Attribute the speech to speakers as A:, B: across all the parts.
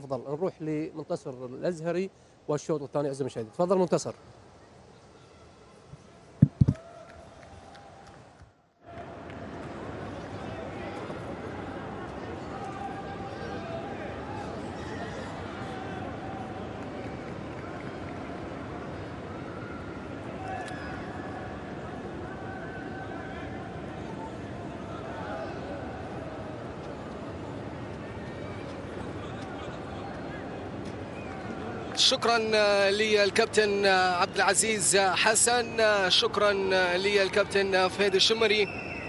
A: الافضل نروح لمنتصر الازهري والشوط الثاني عز المشاهدين. تفضل منتصر.
B: شكرا للكابتن عبد العزيز حسن، شكرا للكابتن فهد الشمري.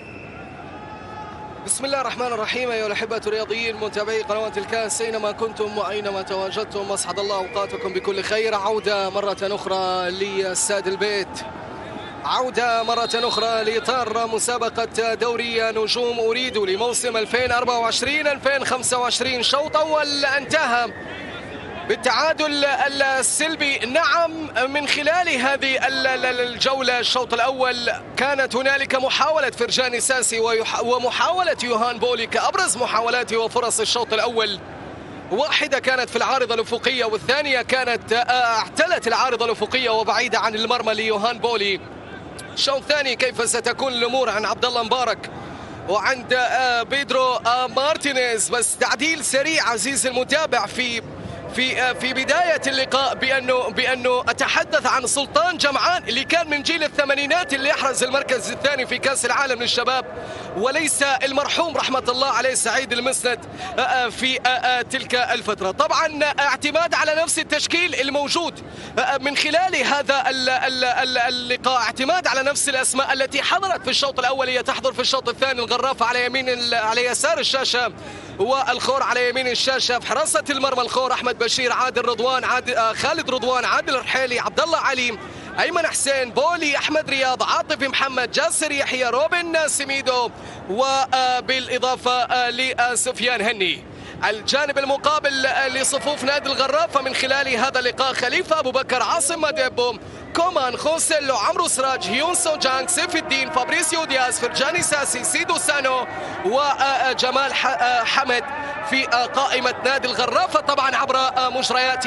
B: بسم الله الرحمن الرحيم. أيها الأحبة الرياضيين متابعي قنوات الكاس أينما كنتم وأينما تواجدتم، أسعد الله أوقاتكم بكل خير. عودة مرة أخرى لاستاد البيت، عودة مرة أخرى لإطار مسابقة دوري نجوم أريد لموسم 2024-2025. شوط أول انتهى بالتعادل السلبي. نعم، من خلال هذه الجولة الشوط الأول كانت هنالك محاولة فرجاني ساسي ومحاولة يوهان بولي كأبرز محاولات وفرص الشوط الأول. واحدة كانت في العارضة الأفقية والثانية كانت اعتلت العارضة الأفقية وبعيدة عن المرمى ليوهان بولي. الشوط الثاني كيف ستكون الأمور عن عبد الله مبارك وعند بيدرو مارتينيز. بس تعديل سريع عزيزي المتابع في بداية اللقاء بأنه أتحدث عن سلطان جمعان اللي كان من جيل الثمانينات اللي يحرز المركز الثاني في كأس العالم للشباب، وليس المرحوم رحمة الله عليه سعيد المسند في تلك الفترة. طبعا اعتماد على نفس التشكيل الموجود من خلال هذا اللقاء، اعتماد على نفس الأسماء التي حضرت في الشوط الأول هي تحضر في الشوط الثاني. الغرافة على يسار الشاشة والخور على يمين الشاشة. في حراسة المرمى الخور أحمد بشير، عادل رضوان، خالد رضوان، عادل الرحيلي، عبد الله علي، أيمن حسين، بولي، أحمد رياض، عاطف محمد، جاسر يحيى، روبن سميدو، وبالإضافة لسفيان هني. الجانب المقابل لصفوف نادي الغرافة من خلال هذا اللقاء خليفة أبو بكر، عاصم ماديبو، كومان، خوسيلو، عمرو سراج، هيون سو جانغ، سيف الدين، فابريسيو دياز، فرجاني ساسي، سيدو سانو، وجمال حمد في قائمة نادي الغرافة طبعا عبر مجريات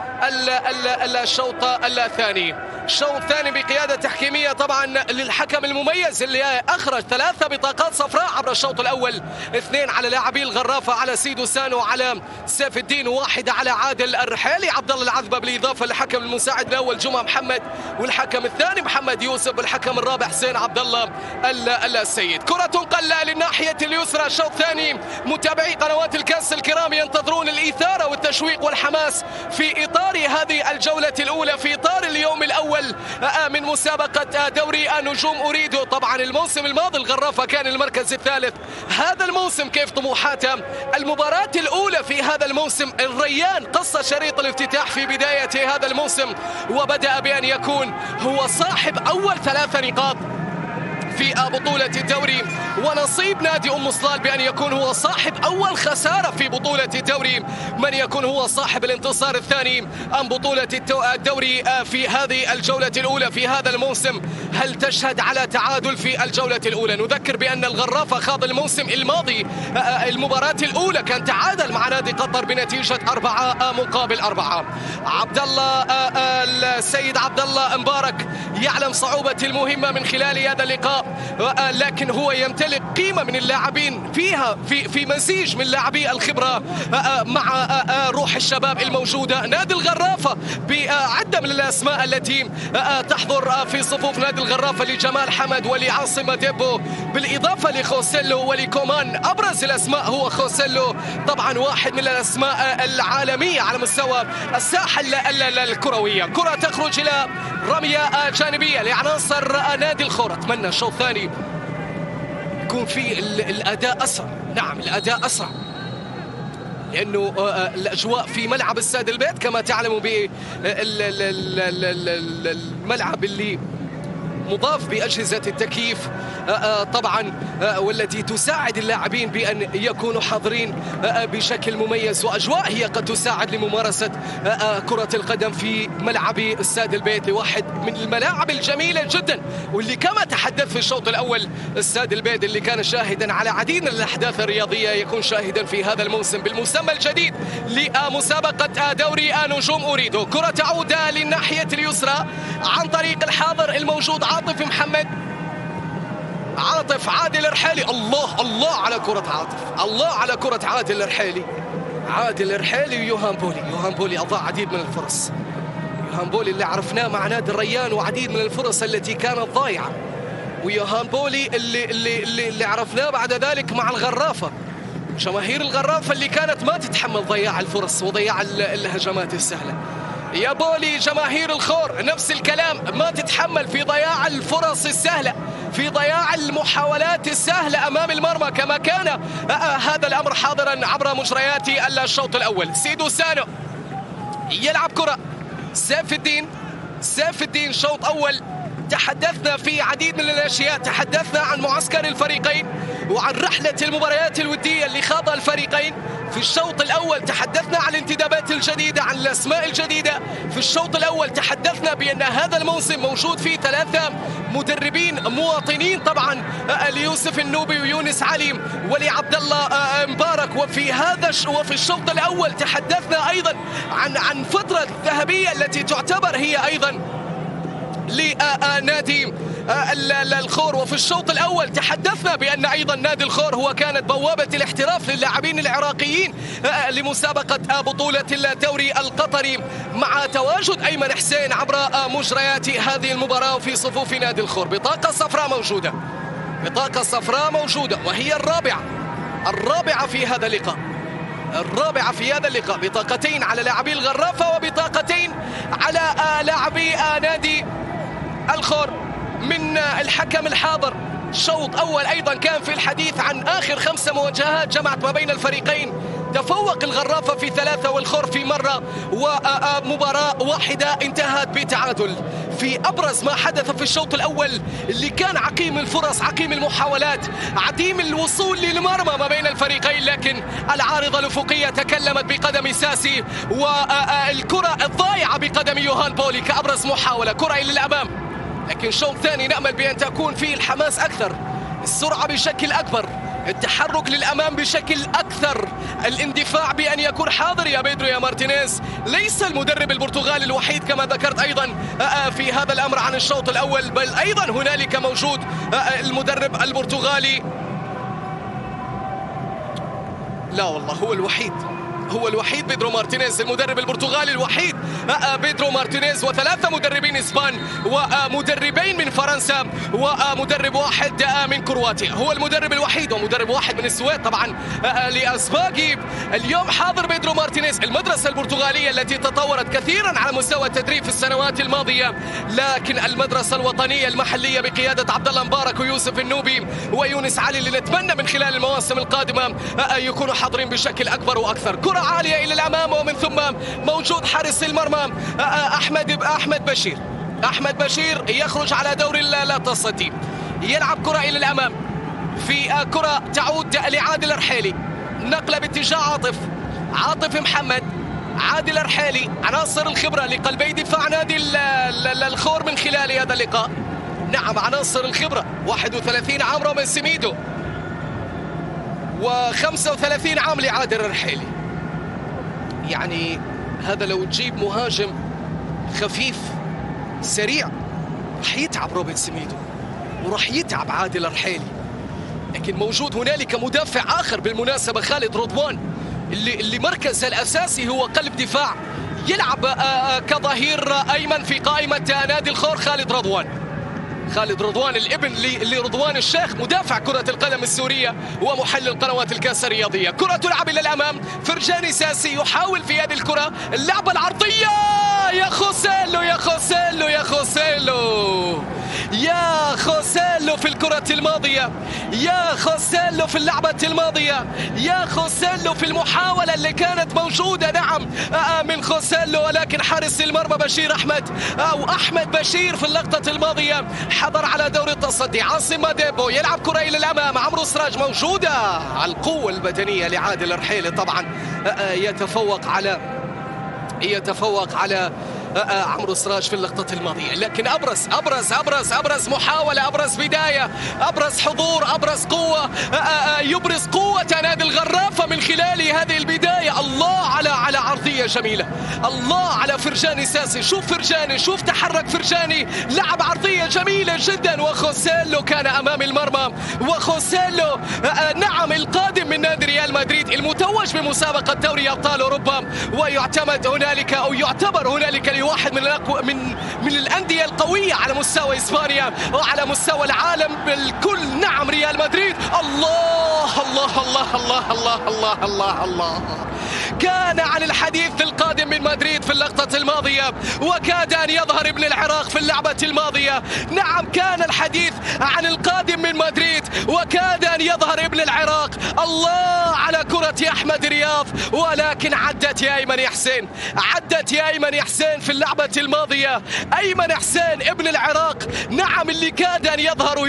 B: الشوط الثاني. الشوط الثاني بقيادة تحكيمية طبعا للحكم المميز اللي أخرج 3 بطاقات صفراء عبر الشوط الأول، 2 على لاعبي الغرافة، على سيدو سانو، على سيف الدين، 1 على عادل الرحيلي، عبد الله العذبة، بالإضافة للحكم المساعد الأول جمعة محمد، والحكم الثاني محمد يوسف، والحكم الرابع حسين عبد الله السيد. كرة تنقل للناحية اليسرى. الشوط الثاني متابعي قنوات الكاس الكرام ينتظرون الإثارة والتشويق والحماس في إطار هذه الجولة الأولى، في إطار اليوم الأول من مسابقة دوري نجوم أريد. طبعا الموسم الماضي الغرافة كان المركز الثالث. هذا الموسم كيف طموحاته؟ المباراة الأولى في هذا الموسم الريان قص شريط الافتتاح في بداية هذا الموسم، وبدأ بأن يكون هو صاحب أول 3 نقاط في بطولة الدوري، ونصيب نادي أم صلال بأن يكون هو صاحب أول خسارة في بطولة الدوري. من يكون هو صاحب الانتصار الثاني أم بطولة الدوري في هذه الجولة الأولى في هذا الموسم؟ هل تشهد على تعادل في الجولة الأولى؟ نذكر بأن الغرافة خاض الموسم الماضي المباراة الأولى كان تعادل مع نادي قطر بنتيجة 4-4. عبد الله السيد عبد الله مبارك يعلم صعوبة المهمة من خلال هذا اللقاء، لكن هو يمتلك قيمة من اللاعبين فيها في مزيج من لاعبي الخبرة مع روح الشباب الموجودة. نادي الغرافة بعدة من الأسماء التي تحضر في صفوف نادي الغرافة لجمال حمد ولعاصم ماديبو، بالإضافة لخوسيلو ولكومان. أبرز الأسماء هو خوسيلو، طبعا واحد من الأسماء العالمية على مستوى الساحة الكروية. كرة تخرج إلى رمية جانبية لعناصر نادي الخور. أتمنى الشوط الثاني يكون فيه الأداء أسرع. نعم، الأداء أسرع، لأنه الأجواء في ملعب استاد البيت كما تعلموا بالملعب اللي مضاف بأجهزة التكييف طبعا، والتي تساعد اللاعبين بأن يكونوا حاضرين بشكل مميز، وأجواء هي قد تساعد لممارسة كرة القدم في ملعب استاد البيت، واحد من الملاعب الجميلة جدا، واللي كما تحدث في الشوط الأول استاد البيت اللي كان شاهدا على عديد من الأحداث الرياضية يكون شاهدا في هذا الموسم بالمسمى الجديد لمسابقة دوري نجوم أوريدو. كرة تعود للناحية اليسرى عن طريق الحاضر الموجود عاطف محمد، عاطف عادل الرحيلي. الله الله على كرة عاطف، الله على كرة عادل الرحيلي، عادل الرحيلي ويوهان بولي. يوهان بولي أضاع عديد من الفرص، يوهان بولي اللي عرفناه مع نادي الريان وعديد من الفرص التي كانت ضايعة، ويوهان بولي اللي عرفناه بعد ذلك مع الغرافة، جماهير الغرافة اللي كانت ما تتحمل ضياع الفرص وضياع الهجمات السهلة. يا بولي جماهير الخور نفس الكلام، ما تتحمل في ضياع الفرص السهلة، في ضياع المحاولات السهلة أمام المرمى، كما كان هذا الأمر حاضرا عبر مجريات الشوط الأول. سيدو سانو يلعب كرة، سيف الدين شوط أول تحدثنا في عديد من الأشياء، تحدثنا عن معسكر الفريقين وعن رحلة المباريات الودية اللي خاضها الفريقين في الشوط الأول، تحدثنا عن الانتدابات الجديدة، عن الأسماء الجديدة. في الشوط الأول تحدثنا بأن هذا الموسم موجود فيه 3 مدربين مواطنين طبعا، ليوسف النوبي ويونس عليم ولعبد الله مبارك. وفي الشوط الأول تحدثنا أيضا عن فترة ذهبية التي تعتبر هي أيضا لنادي الخور. وفي الشوط الأول تحدثنا بأن أيضا نادي الخور هو كانت بوابة الاحتراف للاعبين العراقيين لمسابقة بطولة الدوري القطري، مع تواجد أيمن حسين عبر مجريات هذه المباراة في صفوف نادي الخور. بطاقة صفراء موجودة، بطاقة صفراء موجودة، وهي الرابعة في هذا اللقاء، الرابعة في هذا اللقاء، بطاقتين على لاعبي الغرافة وبطاقتين على لاعبي نادي الخور من الحكم الحاضر. شوط أول أيضا كان في الحديث عن آخر 5 مواجهات جمعت ما بين الفريقين، تفوق الغرافة في 3 والخور في مرة، ومباراة واحدة انتهت بتعادل. في أبرز ما حدث في الشوط الأول اللي كان عقيم الفرص، عقيم المحاولات، عديم الوصول للمرمى ما بين الفريقين، لكن العارضة الأفقية تكلمت بقدم ساسي، والكرة الضائعة بقدم يوهان بولي كأبرز محاولة، كرة إلى الأمام. لكن شوط ثاني نأمل بأن تكون فيه الحماس أكثر، السرعة بشكل أكبر، التحرك للأمام بشكل أكثر، الاندفاع بأن يكون حاضر يا بيدرو يا مارتينيز. ليس المدرب البرتغالي الوحيد كما ذكرت أيضا في هذا الأمر عن الشوط الأول، بل أيضا هنالك موجود المدرب البرتغالي. لا والله هو الوحيد بيدرو مارتينيز، المدرب البرتغالي الوحيد بيدرو مارتينيز، و3 مدربين اسبان ومدربين من فرنسا ومدرب واحد من كرواتيا. هو المدرب الوحيد ومدرب واحد من السويد طبعا لأسباقي. اليوم حاضر بيدرو مارتينيز، المدرسة البرتغالية التي تطورت كثيرا على مستوى التدريب في السنوات الماضية، لكن المدرسة الوطنية المحلية بقيادة عبد الله مبارك ويوسف النوبي ويونس علي اللي نتمنى من خلال المواسم القادمة يكونوا حاضرين بشكل أكبر وأكثر. كرة عالية إلى الأمام، ومن ثم موجود حارس المرمى أحمد بشير يخرج على دور التصدي، يلعب كرة إلى الأمام، في كرة تعود لعادل الرحيلي، نقلة باتجاه عاطف محمد، عادل الرحيلي، عناصر الخبرة لقلبي دفاع نادي الخور من خلال هذا اللقاء. نعم عناصر الخبرة، 31 عام رومان سيميدو و35 عام لعادل الرحيلي. يعني هذا لو تجيب مهاجم خفيف سريع راح يتعب روبن سيميدو وراح يتعب عادل الرحيلي، لكن موجود هنالك مدافع آخر بالمناسبة، خالد رضوان، اللي مركزه الأساسي هو قلب دفاع، يلعب كظهير أيمن في قائمة نادي الخور. خالد رضوان الابن لرضوان الشيخ، مدافع كرة القدم السورية ومحلل قنوات الكاس الرياضية. كرة تلعب إلى الأمام، فرجاني ساسي يحاول في هذه الكرة اللعبة العرضية، يا خوسيلو يا خوسيلو في الكرة الماضية، يا خوسيلو في اللعبة الماضية، يا خوسيلو في المحاولة اللي كانت موجودة نعم من خوسيلو، ولكن حارس المرمى بشير أحمد أو أحمد بشير في اللقطة الماضية حضر على دور التصدي. عاصم ماديبو يلعب كرة إلى الأمام، عمرو سراج موجودة، القوة البدنية لعادل الرحيلي طبعا يتفوق على عمرو سراج في اللقطة الماضية، لكن أبرز محاولة، أبرز بداية، أبرز حضور، أبرز قوة، يبرز قوة نادي الغرافة من خلال هذه البداية. الله على عرضية جميلة، الله على فرجاني ساسي، شوف فرجاني، شوف تحرك فرجاني، لعب عرضية جميلة جدا، وخوسيلو كان أمام المرمى، وخوسيلو نعم القادم من نادي ريال مدريد المتوج بمسابقة دوري أبطال أوروبا، ويعتمد هنالك أو يعتبر هنالك واحد من الأندية القوية على مستوى إسبانيا وعلى مستوى العالم بالكل. نعم ريال مدريد، الله الله الله الله الله الله الله الله، كان عن الحديث القادم من مدريد في اللقطة الماضية، وكاد أن يظهر ابن العراق في اللعبة الماضية. نعم كان الحديث عن القادم من مدريد وكاد أن يظهر ابن العراق. الله على كرة أحمد رياض، ولكن عدت يا أيمن يا حسين، عدت يا أيمن يا حسين في اللعبة الماضية. أيمن حسين ابن العراق نعم اللي كاد أن يظهر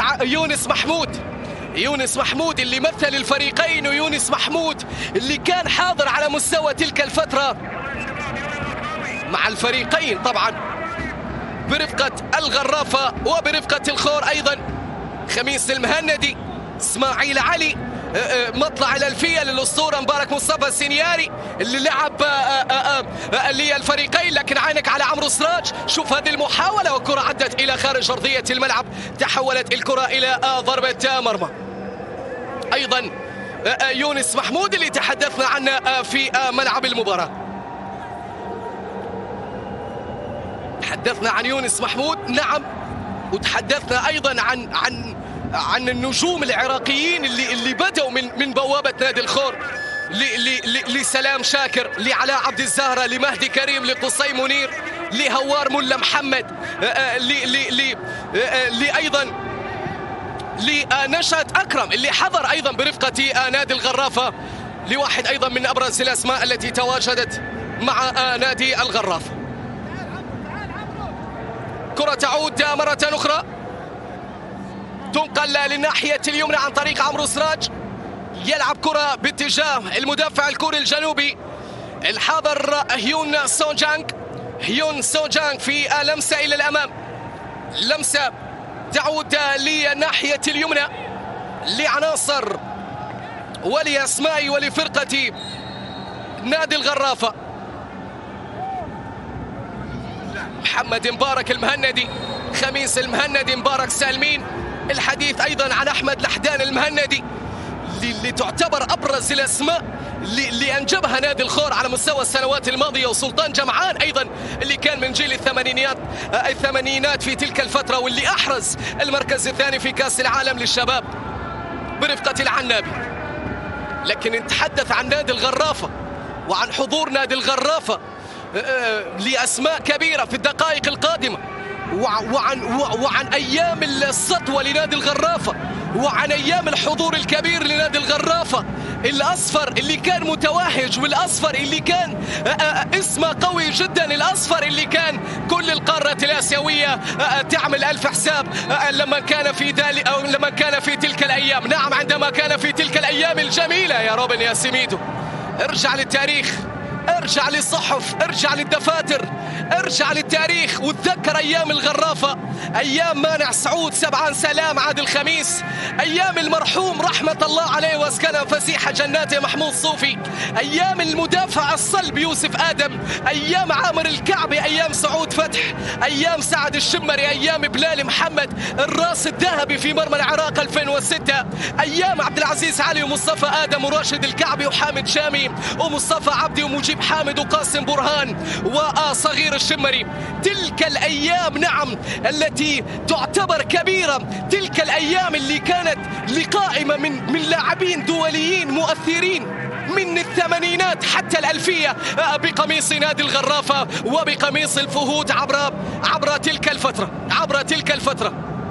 B: يونس محمود اللي مثل الفريقين، ويونس محمود اللي كان حاضر على مستوى تلك الفترة مع الفريقين طبعا برفقة الغرافة وبرفقة الخور أيضا، خميس المهندي، اسماعيل علي، مطلع الألفية للأسطورة مبارك مصطفى السينياري اللي لعب للفريقين. لكن عينك على عمرو سراج، شوف هذه المحاولة، وكرة عدت إلى خارج أرضية الملعب، تحولت الكرة إلى ضربة مرمى. أيضا يونس محمود اللي تحدثنا عنه في ملعب المباراة، تحدثنا عن يونس محمود نعم، وتحدثنا أيضا عن النجوم العراقيين اللي بدأوا من بوابة نادي الخور، لسلام شاكر، لعلاء عبد الزهرة، لمهدي كريم، لقصي منير، لهوار ملا محمد، أيضا لنشأت أكرم اللي حضر أيضا برفقة نادي الغرافة، لواحد أيضا من أبرز الأسماء التي تواجدت مع نادي الغرافة. كرة تعود مرة أخرى، تنقل للناحية اليمنى عن طريق عمرو سراج، يلعب كرة باتجاه المدافع الكوري الجنوبي الحاضر هيون سونجانغ في لمسة إلى الأمام، لمسة تعود للناحية اليمنى لعناصر ولأسماء ولفرقة نادي الغرافة. محمد مبارك المهندي، خميس المهندي، مبارك سالمين، الحديث أيضا عن أحمد لحدان المهندي اللي تعتبر أبرز الأسماء اللي أنجبها نادي الخور على مستوى السنوات الماضية، وسلطان جمعان أيضا اللي كان من جيل الثمانينات في تلك الفترة، واللي أحرز المركز الثاني في كأس العالم للشباب برفقة العنابي. لكن نتحدث عن نادي الغرافة وعن حضور نادي الغرافة لأسماء كبيرة في الدقائق القادمة، وعن أيام السطوة لنادي الغرافة، وعن أيام الحضور الكبير لنادي الغرافة، الأصفر اللي كان متوهج، والأصفر اللي كان اسمه قوي جدا، الأصفر اللي كان كل القارة الآسيوية تعمل ألف حساب لما كان في تلك الأيام. نعم عندما كان في تلك الأيام الجميلة يا روبن يا سيميدو. ارجع للتاريخ، ارجع للصحف، ارجع للدفاتر، ارجع للتاريخ وتذكر أيام الغرافة، أيام مانع سعود، سبعان سلام، عادل خميس، أيام المرحوم رحمة الله عليه واسكنه فسيح جناته محمود صوفي، أيام المدافع الصلب يوسف آدم، أيام عامر الكعبي، أيام سعود فتح، أيام سعد الشمري، أيام بلال محمد الراس الذهبي في مرمى العراق 2006، أيام عبد العزيز علي ومصطفى آدم وراشد الكعبي وحامد شامي ومصطفى عبدي ومجيب حامد وقاسم برهان وصغير الشمري. تلك الأيام نعم التي تعتبر كبيرة، تلك الأيام اللي كانت لقائمة من لاعبين دوليين مؤثرين من الثمانينات حتى الألفية بقميص نادي الغرافة وبقميص الفهود عبر تلك الفترة.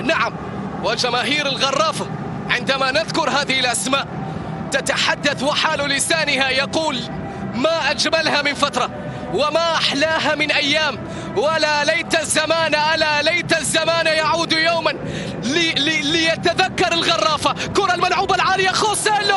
B: نعم، وجماهير الغرافة عندما نذكر هذه الأسماء تتحدث وحال لسانها يقول ما أجملها من فترة وما أحلاها من أيام، ولا ليت الزمان ألا ليت الزمان يعود يوما ليتذكر الغرافة. كرة الملعوبة العالية، خوسيلو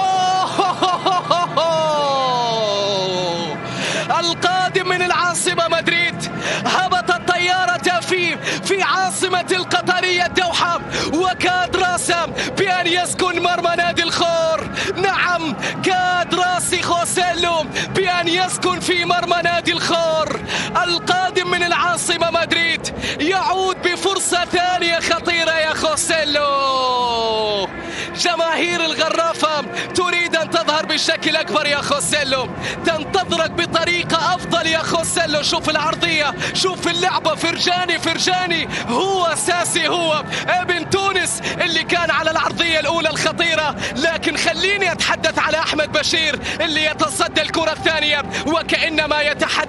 B: القادم من العاصمة مدريد. هبطت طيارة في عاصمة القطرية الدوحة، وكاد راسم بأن يسكن مرمى نادي الخور. نعم، كاد راسي خوسيلو بأن يسكن في مرمى نادي الخور. القادم من العاصمة مدريد يعود بفرصة ثانية خطيرة يا خوسيلو. جماهير الغرافة تريد أن تظهر بشكل أكبر يا خوسيلو، تنتظرك بطريقة أفضل يا خوسيلو. شوف العرضية، شوف اللعبة، فرجاني هو ساسي، هو ابن تونس اللي كان على العرضية الأولى الخطيرة. لكن خليني أتحدث على أحمد بشير اللي يتصدى الكرة الثانية، وكأنما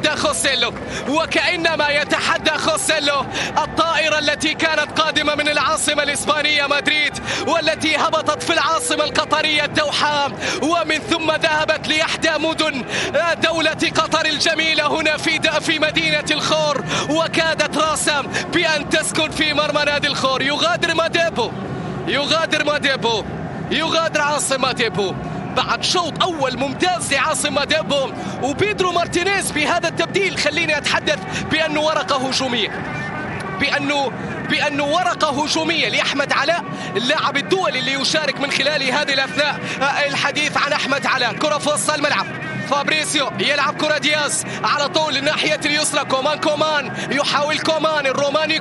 B: يتحدى خوسيلو الطائرة التي كانت قادمة من العاصمة الإسبانية مدريد، والتي هبطت في العاصمة القطرية الدوحة، ومن ثم ذهبت لإحدى مدن دولة قطر الجميلة هنا في مدينة الخور، وكادت راسم بأن تسكن في مرمى نادي الخور. يغادر عاصم ماديبو بعد شوط أول ممتاز لعاصم ماديبو. وبيدرو مارتينيز بهذا التبديل خليني أتحدث بأنه ورقة هجومية لأحمد علاء اللاعب الدولي اللي يشارك من خلال هذه الأثناء. الحديث عن أحمد علاء، كرة في وسط الملعب، فابريسيو يلعب كرة دياز على طول الناحية اليسرى. كومان يحاول، الروماني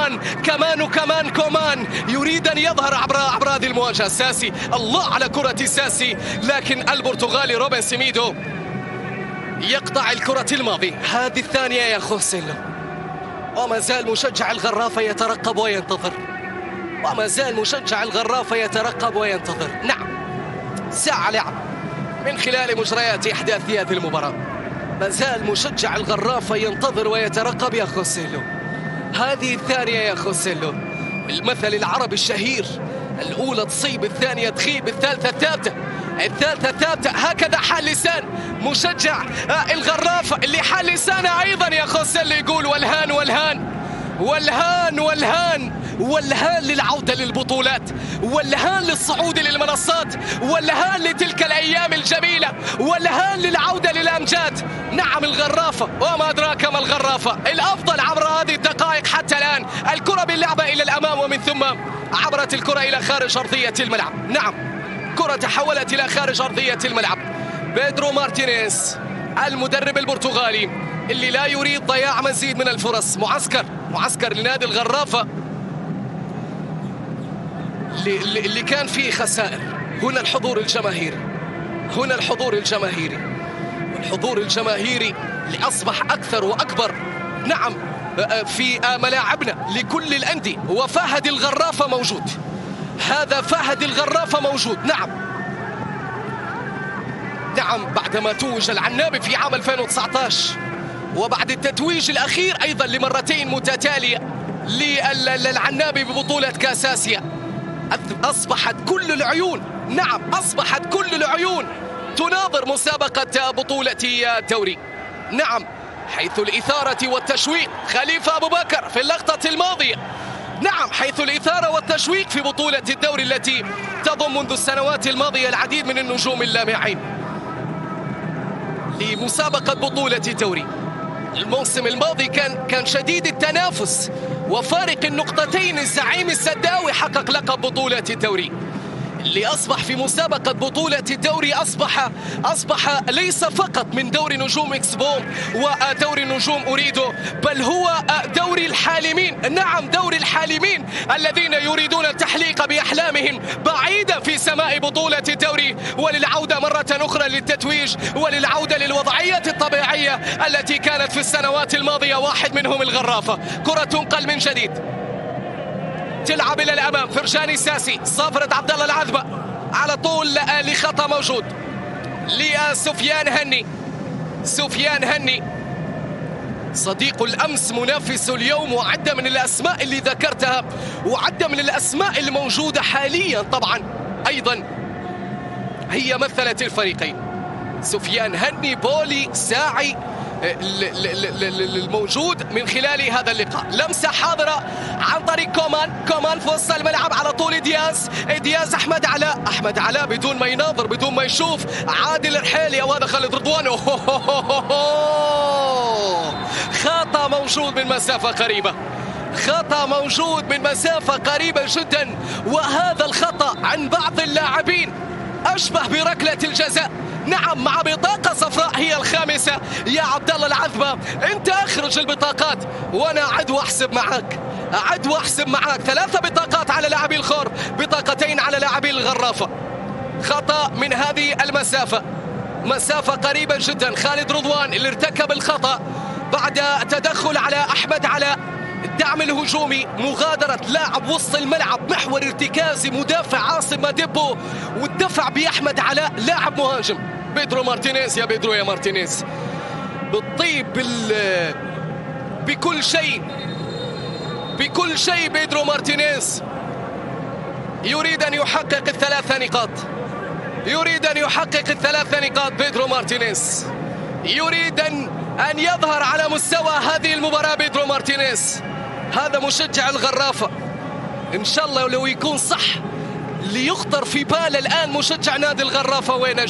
B: كومان يريد أن يظهر عبر هذه المواجهة. ساسي، الله على كرة ساسي، لكن البرتغالي روبن سيميدو يقطع الكرة الماضي. هذه الثانية يا خوسيلو، وما زال مشجع الغرافة يترقب وينتظر. نعم، ساعة لعب من خلال مجريات أحداث هذه المباراة. ما زال مشجع الغرافة ينتظر ويترقب يا خوسيلو. هذه الثانية يا خوسيلو، المثل العربي الشهير، الأولى تصيب، الثانية تخيب، الثالثة ثابتة. هكذا حال لسان مشجع الغرافة اللي حال لسانه أيضا يا خوسيلو يقول والهان للعودة للبطولات، والهان للصعود للمنصات، والهان لتلك الأيام الجميلة، والهان للعودة للأمجاد. نعم، الغرافة وما أدراك ما الغرافة، الأفضل عبر هذه الدقائق حتى الآن. الكرة باللعبة إلى الأمام، ومن ثم عبرت الكرة إلى خارج أرضية الملعب. نعم، كرة تحولت إلى خارج أرضية الملعب. بيدرو مارتينيز المدرب البرتغالي اللي لا يريد ضياع مزيد من الفرص. معسكر لنادي الغرافة اللي كان فيه خسائر. هنا الحضور الجماهيري اللي أصبح أكثر وأكبر. نعم، في ملاعبنا لكل الأندية، وفهد الغرافة موجود. هذا فهد الغرافة موجود. نعم، بعدما توج العنابي في عام 2019، وبعد التتويج الأخير أيضا لمرتين متتالية للعنابي ببطولة كاس آسيا، أصبحت كل العيون تناظر مسابقة بطولة الدوري. نعم، حيث الإثارة والتشويق، خليفة أبو بكر في اللقطة الماضية. نعم، حيث الإثارة والتشويق في بطولة الدوري التي تضم منذ السنوات الماضية العديد من النجوم اللامعين لمسابقة بطولة الدوري. الموسم الماضي كان شديد التنافس، وفارق النقطتين الزعيم السداوي حقق لقب بطولة الدوري. اللي أصبح في مسابقة بطولة الدوري أصبح ليس فقط من دوري نجوم إكسبو ودوري نجوم أوريدو، بل هو دوري الحالمين. نعم، دوري الحالمين الذين يريدون التحليق بأحلامهم بعيدا في سماء بطولة الدوري، وللعودة مرة أخرى للتتويج، وللعودة للوضعية الطبيعية التي كانت في السنوات الماضية. واحد منهم الغرافة. كرة تنقل من جديد، تلعب إلى الأمام. فرجاني ساسي، صافرة عبد الله العذبة على طول لخطأ موجود لسفيان هني. صديق الأمس منافس اليوم، وعدة من الأسماء اللي ذكرتها وعدة من الأسماء الموجودة حاليا طبعا أيضا هي مثلت الفريقين. سفيان هني، بولي، ساعي، الموجود من خلال هذا اللقاء. لمسة حاضرة عن طريق كومان في وسط الملعب على طول دياز أحمد علاء بدون ما يناظر بدون ما يشوف عادل الرحيلي، وهذا خالد رضوان. خطأ موجود من مسافة قريبة جدا، وهذا الخطأ عن بعض اللاعبين أشبه بركلة الجزاء. نعم، مع بطاقة صفراء هي الخامسة يا عبد الله العذبة. انت اخرج البطاقات وانا اعد واحسب معك. 3 بطاقات على لاعبي الخور، بطاقتين على لاعبي الغرافة. خطأ من هذه المسافة، مسافة قريبة جدا. خالد رضوان اللي ارتكب الخطأ بعد تدخل على أحمد علاء، الدعم الهجومي، مغادرة لاعب وسط الملعب، محور ارتكازي مدافع عاصم ماديبو، والدفع بأحمد علاء لاعب مهاجم. بيدرو مارتينيز يا بيدرو يا مارتينيز، بالطيب بكل شيء بيدرو مارتينيز يريد أن يحقق الثلاث نقاط. بيدرو مارتينيز يريد أن يظهر على مستوى هذه المباراة. بيدرو مارتينيز هذا مشجع الغرافة، إن شاء الله لو يكون صح ليخطر في بال الآن مشجع نادي الغرافة وين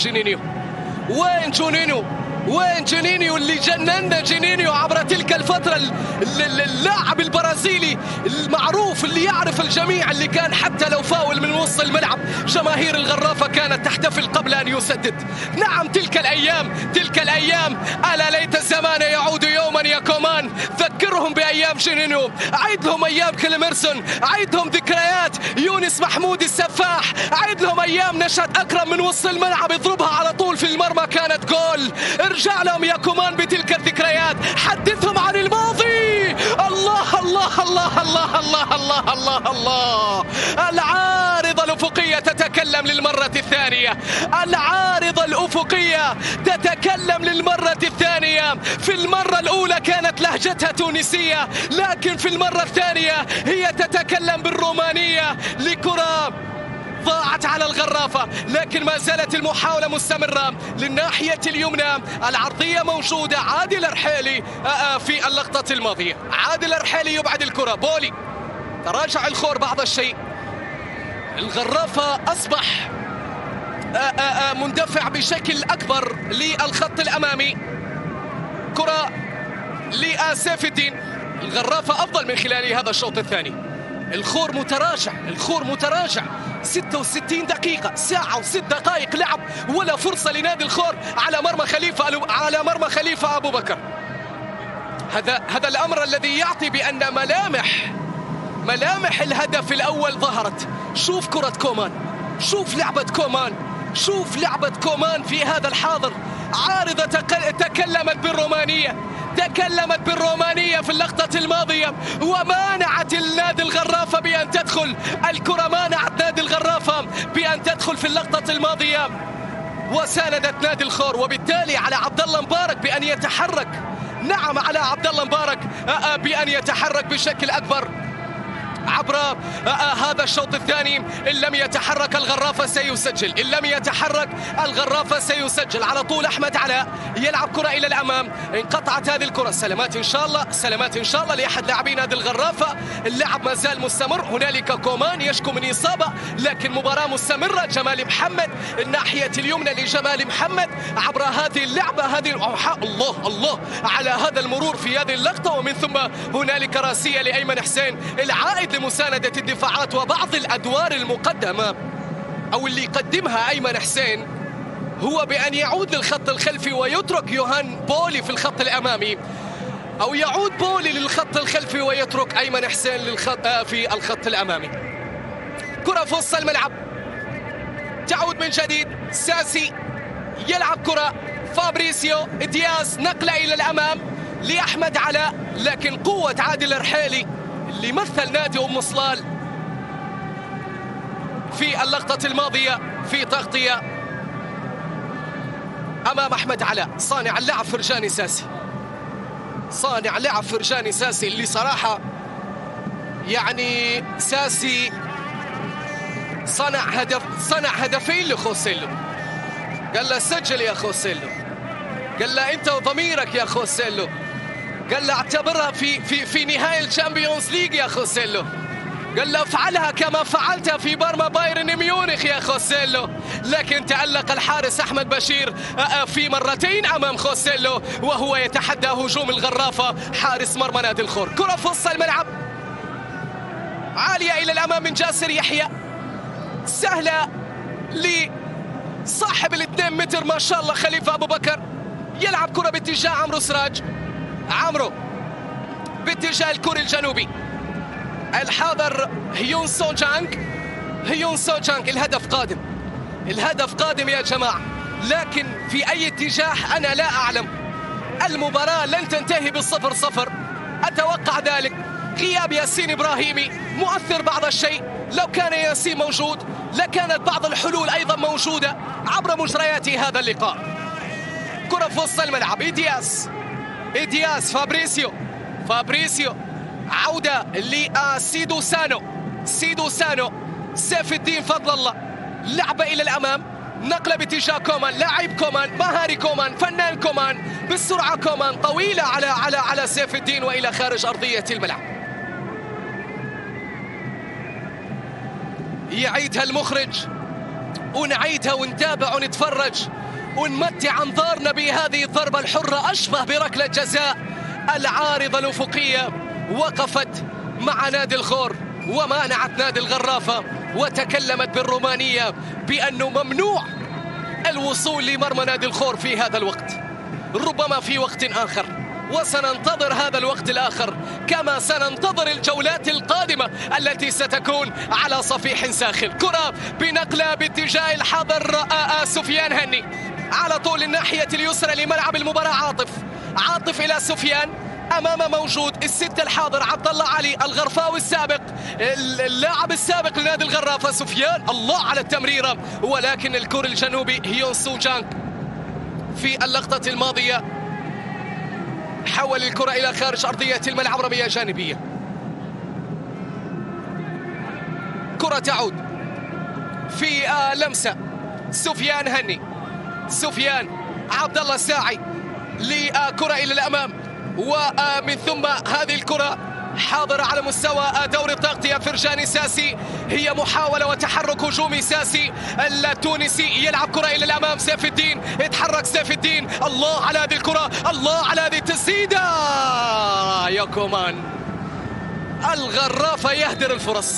B: جونينيو اللي جننا جونينيو عبر تلك الفترة، اللاعب البرازيلي المعروف اللي يعرف الجميع، اللي كان حتى لو فاول من وسط الملعب جماهير الغرافة كانت تحتفل قبل أن يسدد. نعم، تلك الأيام ألا ليت الزمان يعود يوما يا كومان. ذكرهم بأيام جونينيو، عيد لهم أيام كليمرسون، عيد لهم ذكريات يونس محمود السفاح، عيد لهم أيام نشأت أكرم من وسط الملعب يضربها على طول في المرمى كانت جول. ارجع لهم يا كومان بتلك الذكريات، حدثهم عن الماضي. الله الله الله الله الله الله الله الله. العارضة الأفقية تتكلم للمرة الثانية. في المرة الأولى كانت لهجتها تونسية، لكن في المرة الثانية هي تتكلم بالرومانية لكرة ضاعت على الغرافة، لكن ما زالت المحاولة مستمرة للناحية اليمنى. العرضية موجودة، عادل الرحيلي في اللقطة الماضية. عادل الرحيلي يبعد الكرة، بولي تراجع الخور بعض الشيء. الغرافة أصبح مندفع بشكل أكبر للخط الأمامي. كرة لسيف الدين. الغرافة أفضل من خلال هذا الشوط الثاني. الخور متراجع 66 دقيقة، ساعة و6 دقائق لعب، ولا فرصة لنادي الخور على مرمى خليفة أبو بكر. هذا الأمر الذي يعطي بأن ملامح الهدف الأول ظهرت. شوف كرة كومان، شوف لعبة كومان في هذا الحاضر. عارضة تكلمت بالرومانية في اللقطة الماضية، ومانعت النادي الغرافة بأن تدخل. الكرة مانعت نادي الغرافة بأن تدخل في اللقطة الماضية، وساندت نادي الخور، وبالتالي على عبد الله مبارك بأن يتحرك. نعم، على عبد الله مبارك بأن يتحرك بشكل أكبر عبر هذا الشوط الثاني. إن لم يتحرك الغرافة سيسجل. على طول أحمد علاء يلعب كرة إلى الأمام، انقطعت هذه الكرة. سلامات إن شاء الله لأحد لاعبي نادي الغرافة. اللعب ما زال مستمر، هنالك كومان يشكو من إصابة، لكن مباراة مستمرة. جمال محمد الناحية اليمنى لجمال محمد عبر هذه اللعبة. الله على هذا المرور في هذه اللقطة، ومن ثم هنالك راسية لأيمن حسين العائد لمساندة الدفاعات وبعض الأدوار المقدمة أو اللي يقدمها أيمن حسين، هو بأن يعود للخط الخلفي ويترك يوهان بولي في الخط الأمامي، أو يعود بولي للخط الخلفي ويترك أيمن حسين في الخط الأمامي. كرة في وسط الملعب، تعود من جديد. ساسي يلعب كرة، فابريسيو دياز نقلة إلى الأمام لأحمد علاء، لكن قوة عادل الرحيلي اللي مثل نادي أم صلال في اللقطة الماضية في تغطية أمام أحمد علاء. صانع اللعب فرجاني صانع لعب فرجاني ساسي اللي صراحة يعني ساسي صنع هدفين لخوسيلو. قال له سجل يا خوسيلو، قال له انت وضميرك يا خوسيلو، قال له اعتبرها في نهاية الشامبيونز ليج يا خوسيلو، قال له افعلها كما فعلتها في مرمى بايرن ميونخ يا خوسيلو. لكن تألق الحارس أحمد بشير في مرتين أمام خوسيلو وهو يتحدى هجوم الغرافة حارس مرمى نادي الخور. كرة في وسط الملعب عالية إلى الأمام من جاسر يحيى، سهلة لصاحب ال2 متر ما شاء الله خليفة أبو بكر. يلعب كرة باتجاه عمرو سراج، عمرو باتجاه الكوري الجنوبي، الحاضر هيون سو جانغ. الهدف قادم يا جماعة، لكن في أي اتجاه أنا لا أعلم. المباراة لن تنتهي ب0-0 أتوقع ذلك. غياب ياسين إبراهيمي مؤثر بعض الشيء، لو كان ياسين موجود لكانت بعض الحلول أيضا موجودة عبر مجريات هذا اللقاء. كرة في وسط الملعب، إدياس فابريسيو عودة لسيدو سانو، سيف الدين فضل الله، لعبة إلى الأمام، نقلة باتجاه كومان، لاعب كومان، مهاري كومان، فنان كومان، بالسرعة كومان، طويلة على سيف الدين وإلى خارج أرضية الملعب. يعيدها المخرج ونعيدها ونتابع ونتفرج ونمتع أنظارنا بهذه الضربة الحرة، أشبه بركلة جزاء العارضة الأفقية وقفت مع نادي الخور ومانعت نادي الغرافة، وتكلمت بالرومانية بأنه ممنوع الوصول لمرمى نادي الخور في هذا الوقت، ربما في وقت آخر، وسننتظر هذا الوقت الآخر كما سننتظر الجولات القادمة التي ستكون على صفيح ساخن. كرة بنقلة باتجاه الحاضر سفيان هني على طول الناحية اليسرى لملعب المباراة. عاطف إلى سفيان، أمامه موجود الست الحاضر عبد الله علي الغرفاوي السابق، اللاعب السابق لنادي الغرافة سفيان. الله على التمريرة، ولكن الكوري الجنوبي هيون سو جانغ في اللقطة الماضية حول الكرة إلى خارج أرضية الملعب، رمية جانبية. كرة تعود في لمسة سفيان هني، عبد الله الساعي لكرة إلى الأمام، ومن ثم هذه الكرة حاضرة على مستوى دور التغطية فرجاني ساسي، هي محاولة وتحرك هجومي ساسي التونسي، يلعب كرة إلى الأمام سيف الدين، يتحرك سيف الدين، الله على هذه الكرة، الله على هذه التسديدة يا كومان. الغرافة يهدر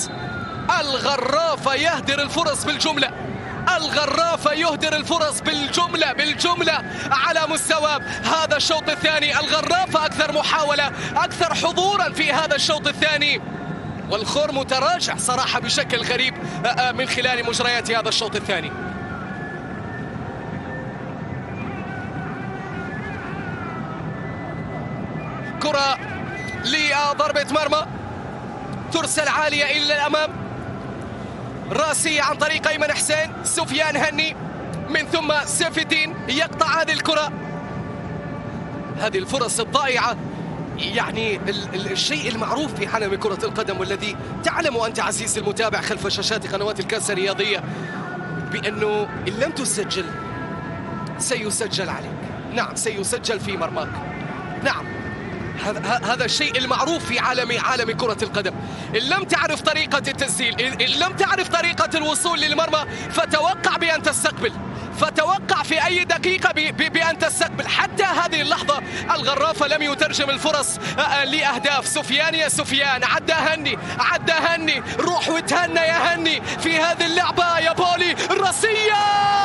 B: الفرص بالجملة، الغرافة يهدر الفرص بالجملة على مستوى هذا الشوط الثاني. الغرافة أكثر محاولة، أكثر حضورا في هذا الشوط الثاني، والخور متراجع صراحة بشكل غريب من خلال مجريات هذا الشوط الثاني. كرة لضربة مرمى ترسل عالية إلى الأمام، راسية عن طريق أيمن حسين، سفيان هني، من ثم سيف الدين يقطع هذه الكرة. هذه الفرص الضائعة يعني الشيء المعروف في عالم كرة القدم، والذي تعلم أنت عزيزي المتابع خلف شاشات قنوات الكاس الرياضية بأنه إن لم تسجل سيسجل عليك، نعم سيسجل في مرماك، نعم هذا الشيء المعروف في عالم كرة القدم. إن لم تعرف طريقة التسجيل، إن لم تعرف طريقة الوصول للمرمى، فتوقع بأن تستقبل، فتوقع في أي دقيقة بأن تستقبل. حتى هذه اللحظة الغرافة لم يترجم الفرص لأهداف. سفيان يا سفيان، عدى هني، روح وتهنى يا هني في هذه اللعبة يا بولي. الراسية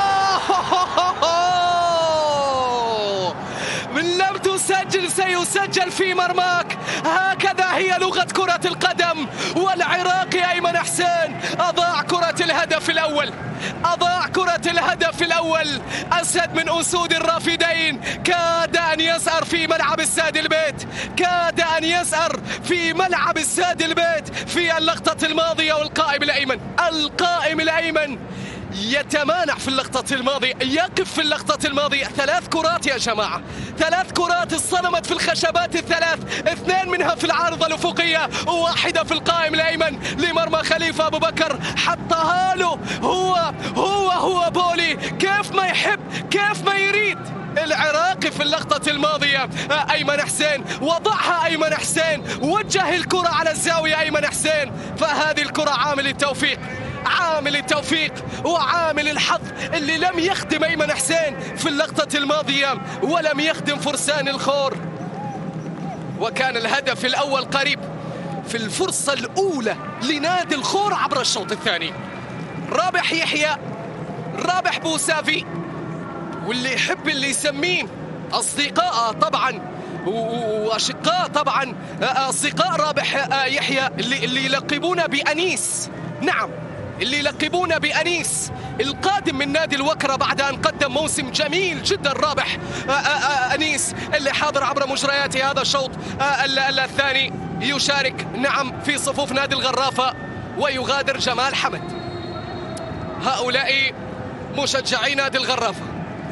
B: من لم تسجل سيسجل في مرماك، هكذا هي لغة كرة القدم. والعراقي أيمن حسين أضاع كرة الهدف الأول، أسد من أسود الرافدين، كاد أن يسأر في ملعب الساد البيت في اللقطة الماضية. والقائم الأيمن يتمانع في اللقطة الماضية، يقف في اللقطة الماضية. 3 كرات يا جماعة، 3 كرات اصطدمت في الخشبات الثلاث، 2 منها في العارضة الأفقية وواحدة في القائم الأيمن لمرمى خليفة أبو بكر. حطها له هو بولي، كيف ما يحب كيف ما يريد العراقي في اللقطة الماضية. أيمن حسين وضعها، أيمن حسين وجه الكرة على الزاوية، أيمن حسين. فهذه الكرة عامل التوفيق، عامل التوفيق وعامل الحظ اللي لم يخدم أيمن حسين في اللقطة الماضية ولم يخدم فرسان الخور. وكان الهدف الأول قريب في الفرصة الأولى لنادي الخور عبر الشوط الثاني. رابح يحيى، رابح بوسافي، واللي يحب اللي يسميه أصدقاء طبعا وأشقاء طبعا، أصدقاء رابح يحيى اللي يلقبونه بأنيس. نعم، اللي يلقبونه بأنيس، القادم من نادي الوكرة بعد أن قدم موسم جميل جدا. رابح أنيس اللي حاضر عبر مجريات هذا الشوط الثاني، يشارك نعم في صفوف نادي الغرافة ويغادر جمال حمد. هؤلاء مشجعي نادي الغرافة،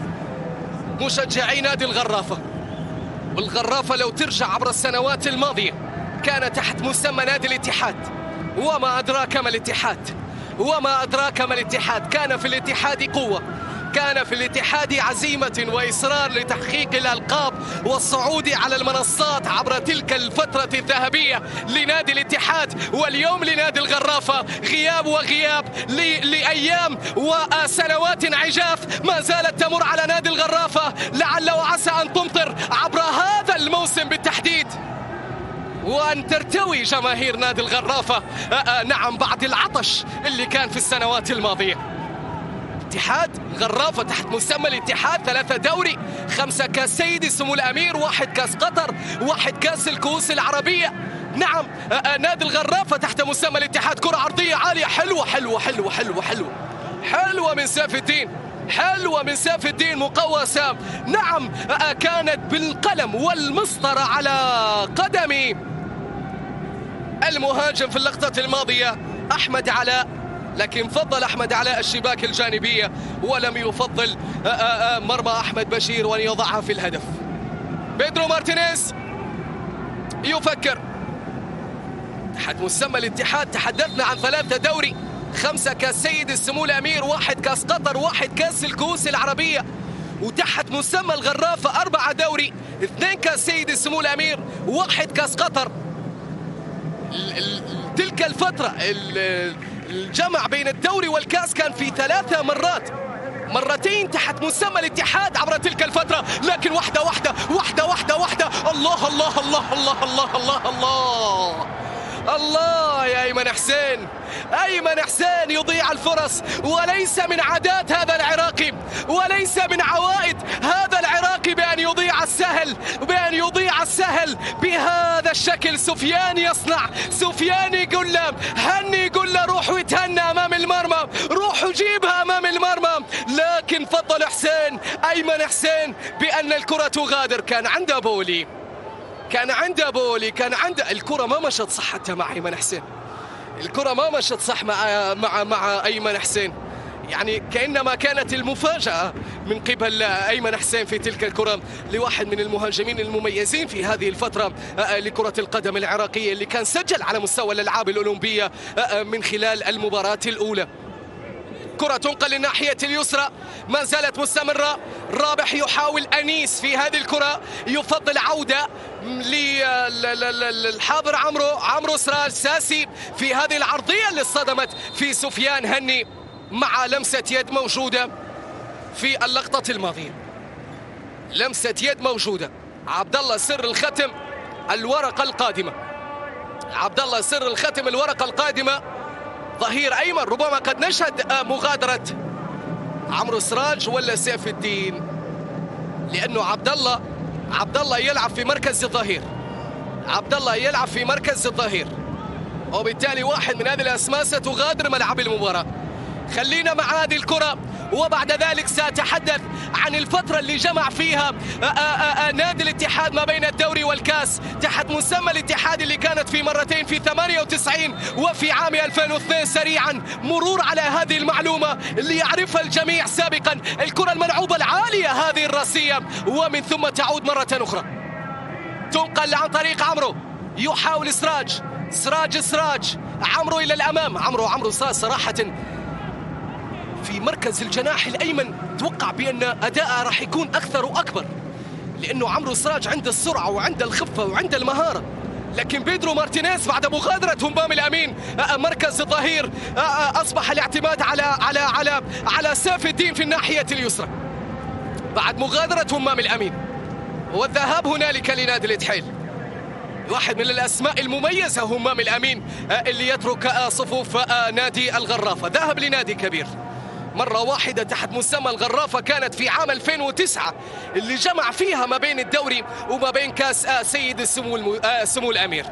B: مشجعي نادي الغرافة. والغرافة لو ترجع عبر السنوات الماضية كان تحت مسمى نادي الاتحاد، وما أدراك ما الاتحاد، وما أدراك ما الاتحاد. كان في الاتحاد قوة، كان في الاتحاد عزيمة وإصرار لتحقيق الألقاب والصعود على المنصات عبر تلك الفترة الذهبية لنادي الاتحاد. واليوم لنادي الغرافة غياب وغياب لأيام وسنوات عجاف ما زالت تمر على نادي الغرافة، لعل وعسى أن تمطر عبر هذا الموسم بالتحديد وأن ترتوي جماهير نادي الغرافة نعم بعد العطش اللي كان في السنوات الماضية. اتحاد غرافة تحت مسمى الاتحاد 3 دوري، 5 كاس سيدي سمو الأمير، 1 كاس قطر، 1 كاس الكؤوس العربية. نعم نادي الغرافة تحت مسمى الاتحاد. كرة عرضية عالية حلوة حلوة حلوة حلوة حلوة حلوة من سيف الدين، حلوة من سيف الدين مقوسة. نعم كانت بالقلم والمسطرة على قدم المهاجم في اللقطة الماضية أحمد علاء، لكن فضل أحمد علاء الشباك الجانبية ولم يفضل مرمى أحمد بشير وأن يضعها في الهدف. بيدرو مارتينيز يفكر. تحت مسمى الاتحاد تحدثنا عن 3 دوري، 5 كاس سيد السمو الأمير، 1 كاس قطر، 1 كاس الكؤوس العربية. وتحت مسمى الغرافة 4 دوري، 2 كاس سيد السمو الأمير، 1 كاس قطر. تلك الفترة الجمع بين الدوري والكاس كان في 3 مرات، مرتين تحت مسمى الاتحاد عبر تلك الفترة. لكن واحدة واحدة واحدة واحدة واحدة. الله الله الله الله الله الله الله الله يا أيمن حسين. أيمن حسين يضيع الفرص، وليس من عادات هذا العراقي، وليس من عوائد هذا العراقي بأن يضيع السهل، بأن يضيع السهل بهذا الشكل. سفيان يصنع، سفيان يقول له هني، يقول له روح ويتهنى أمام المرمى، روح وجيبها أمام المرمى. لكن فضل حسين، أيمن حسين، بأن الكرة تغادر. كان عنده بولي، كان عنده بولي، كان عنده الكرة ما مشت صح حتى مع أيمن حسين، الكرة ما مشت صح مع أيمن حسين. يعني كأنما كانت المفاجأة من قبل أيمن حسين في تلك الكرة لواحد من المهاجمين المميزين في هذه الفترة لكرة القدم العراقية، اللي كان سجل على مستوى الألعاب الأولمبية من خلال المباراة الأولى. كرة تنقل للناحية اليسرى، ما زالت مستمرة. رابح يحاول أنيس في هذه الكرة، يفضل عودة للحاضر عمرو سراج ساسي في هذه العرضية اللي اصطدمت في سفيان هني مع لمسة يد موجودة في اللقطة الماضية. لمسة يد موجودة. عبد الله سر الختم الورقة القادمة، عبد الله سر الختم الورقة القادمة. ظهير أيمن ربما قد نشهد مغادرة عمرو سراج ولا سيف الدين، لأنه عبد الله يلعب في مركز الظهير، عبد الله يلعب في مركز الظهير، وبالتالي واحد من هذه الأسماء ستغادر ملعب المباراة. خلينا مع هذه الكرة وبعد ذلك سأتحدث عن الفترة اللي جمع فيها نادي الاتحاد ما بين الدوري والكاس تحت مسمى الاتحاد، اللي كانت في مرتين في 98 وفي عام 2002. سريعا مرور على هذه المعلومة اللي يعرفها الجميع سابقا، الكرة الملعوبة العالية هذه الراسية، ومن ثم تعود مرة أخرى تنقل عن طريق عمرو، يحاول سراج عمرو إلى الأمام. عمرو صراحة في مركز الجناح الأيمن توقع بأن أداءه راح يكون أكثر وأكبر، لأنه عمرو سراج عنده السرعة وعنده الخفة وعنده المهارة. لكن بيدرو مارتينيز بعد مغادرة همام الأمين مركز الظهير أصبح الاعتماد على سيف الدين في الناحية اليسرى بعد مغادرة همام الأمين والذهاب هنالك لنادي الاتحاد. واحد من الأسماء المميزة همام الأمين اللي يترك صفوف نادي الغرافة، ذهب لنادي كبير مرة واحدة تحت مسمى الغرافة، كانت في عام 2009 اللي جمع فيها ما بين الدوري وما بين كاس سيد سمو الأمير.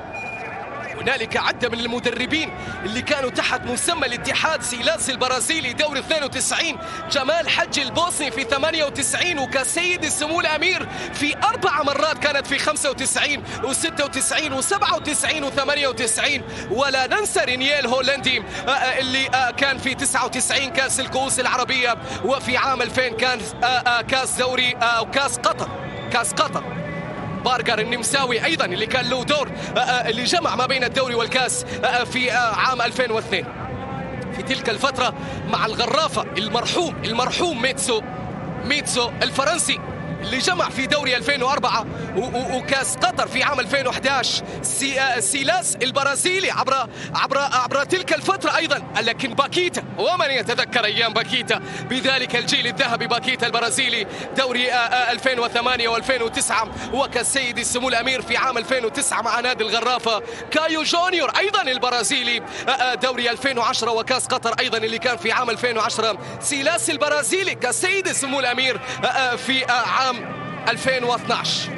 B: هنالك عدة من المدربين اللي كانوا تحت مسمى الاتحاد: سيلاس البرازيلي دوري 92، جمال حج البوسني في 98، وكسيد السمو الأمير في 4 مرات، كانت في 95 و96 و97 و98. ولا ننسى رينييل هولندي اللي كان في 99 كاس الكؤوس العربية، وفي عام 2000 كان كاس دوري كاس قطر. بارجر النمساوي أيضا اللي كان له دور اللي جمع ما بين الدوري والكاس في عام 2002. في تلك الفترة مع الغرافة المرحوم ميتسو الفرنسي اللي جمع في دوري 2004 وكاس قطر في عام 2011. سيلاس البرازيلي عبر تلك الفترة أيضا. لكن باكيتا، ومن يتذكر أيام باكيتا بذلك الجيل الذهبي، باكيتا البرازيلي دوري 2008 و2009، وكاس سيد السمو الأمير في عام 2009 مع نادي الغرافة. كايو جونيور أيضا البرازيلي دوري 2010 وكاس قطر أيضا اللي كان في عام 2010. سيلاس البرازيلي كاس سيد السمو الأمير في عام 2012.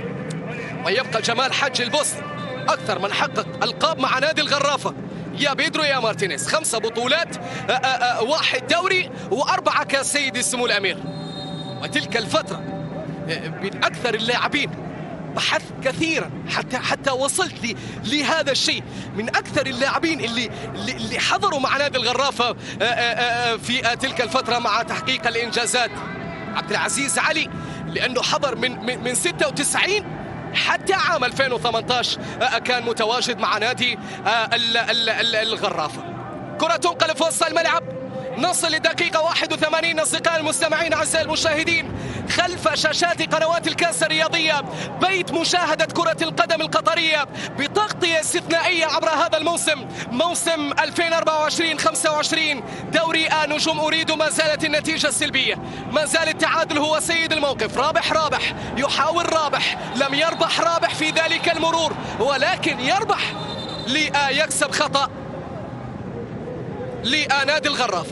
B: ويبقى جمال حج البوسني أكثر من حقق ألقاب مع نادي الغرافة. يا بيدرو يا مارتينيز، 5 بطولات، 1 دوري و4 كاس سيد السمو الأمير. وتلك الفترة من أكثر اللاعبين، بحثت كثيرا حتى وصلت لهذا الشيء، من أكثر اللاعبين اللي حضروا مع نادي الغرافة في تلك الفترة مع تحقيق الإنجازات. عبد العزيز علي لأنه حضر من 96 حتى عام 2018 كان متواجد مع نادي الغرافة. كرة تنقل في وسط الملعب، نصل لدقيقة 81 أصدقائي المستمعين أعزائي المشاهدين خلف شاشات قنوات الكاس الرياضية، بيت مشاهدة كرة القدم القطرية بتغطية استثنائية عبر هذا الموسم، موسم 2024-25 دوري نجوم أريد. ما زالت النتيجة السلبية، ما زال التعادل هو سيد الموقف. رابح يحاول لم يربح رابح في ذلك المرور، ولكن يربح ليكسب خطأ لنادي الغرافة.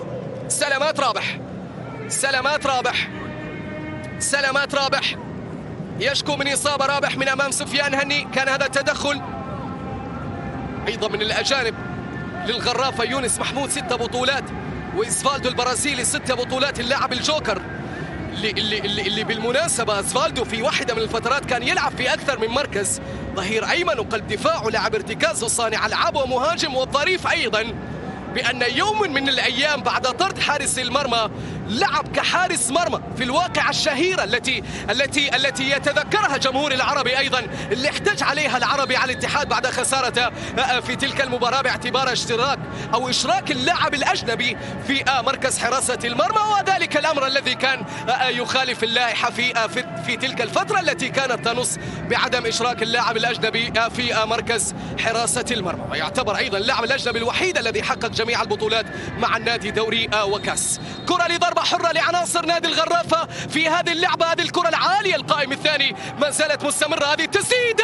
B: سلامات رابح يشكو من إصابة رابح من أمام سفيان هني. كان هذا التدخل. أيضا من الأجانب للغرافة يونس محمود 6 بطولات، وإسفالدو البرازيلي 6 بطولات، اللاعب الجوكر اللي بالمناسبة إسفالدو في واحدة من الفترات كان يلعب في أكثر من مركز، ظهير أيمن وقلب دفاع ولاعب ارتكاز وصانع ألعاب ومهاجم. والظريف أيضا بأن يوم من الأيام بعد طرد حارس المرمى لعب كحارس مرمى في الواقعة الشهيرة التي يتذكرها جمهور العربي أيضا، اللي احتج عليها العربي على الاتحاد بعد خسارته في تلك المباراة باعتبار إشراك اللاعب الأجنبي في مركز حراسة المرمى، وذلك الأمر الذي كان يخالف اللائحة في تلك الفترة التي كانت تنص بعدم إشراك اللاعب الأجنبي في مركز حراسة المرمى. ويعتبر أيضا اللاعب الأجنبي الوحيد الذي حقق جميع البطولات مع النادي دوري وكاس. كرة لضربة حرة لعناصر نادي الغرافة في هذه اللعبة، هذه الكرة العالية القائم الثاني ما زالت مستمرة، هذه التسديدة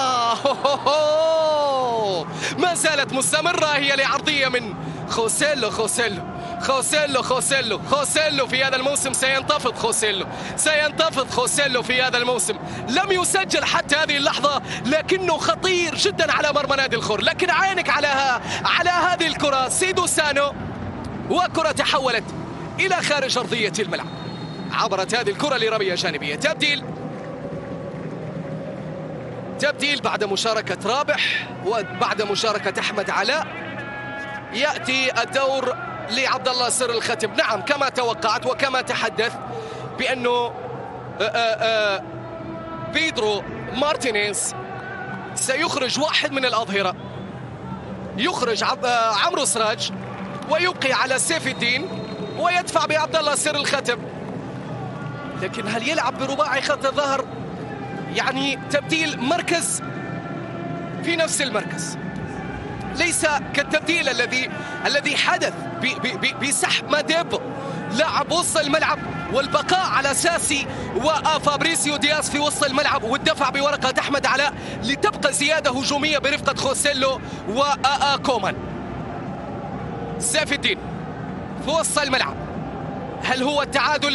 B: ما زالت مستمرة، هي لعرضية من خوسيلو في هذا الموسم. سينتفض خوسيلو في هذا الموسم، لم يسجل حتى هذه اللحظة، لكنه خطير جدا على مرمى نادي الخور. لكن عينك على هذه الكرة، سيدو سانو، وكرة تحولت إلى خارج أرضية الملعب. عبرت هذه الكرة لرمية جانبية. تبديل بعد مشاركة رابح وبعد مشاركة أحمد علاء. يأتي الدور لعبد الله سر الختم. نعم كما توقعت وكما تحدث بأنه بيدرو مارتينيز سيخرج واحد من الأظهرة، يخرج عمرو سراج ويبقي على سيف الدين ويدفع بعبد الله سر الختم. لكن هل يلعب برباعي خط الظهر؟ يعني تبديل مركز في نفس المركز، ليس كالتبديل الذي حدث بسحب ماديب لاعب وسط الملعب والبقاء على ساسي وفابريسيو دياز في وسط الملعب والدفع بورقة أحمد علاء لتبقى زيادة هجومية برفقة خوسيلو وكومان. سيف الدين في وسط الملعب. هل هو التعادل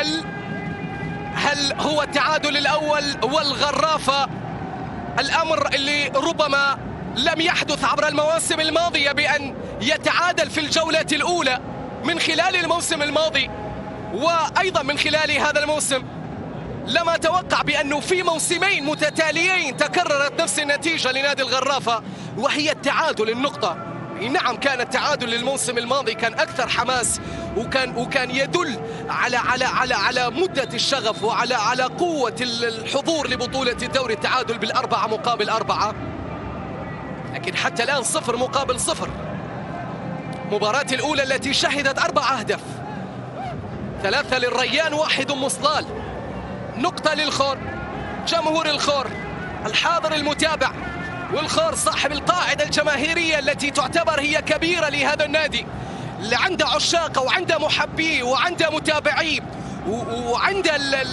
B: الأول والغرافة؟ الأمر اللي ربما لم يحدث عبر المواسم الماضية بأن يتعادل في الجولة الأولى من خلال الموسم الماضي وأيضا من خلال هذا الموسم. لم أتوقع بأنه في موسمين متتاليين تكررت نفس النتيجة لنادي الغرافة وهي التعادل النقطة. نعم كان التعادل للموسم الماضي كان أكثر حماس وكان يدل على مدة الشغف وعلى قوة الحضور لبطولة الدوري. التعادل ب4-4، لكن حتى الآن 0-0. مباراة الأولى التي شهدت 4 أهداف، 3 للريان 1 مصلال. نقطة للخور، جمهور الخور الحاضر المتابع، والخور صاحب القاعدة الجماهيرية التي تعتبر هي كبيرة لهذا النادي، اللي عنده عشاقه وعنده محبيه وعنده متابعيه وعند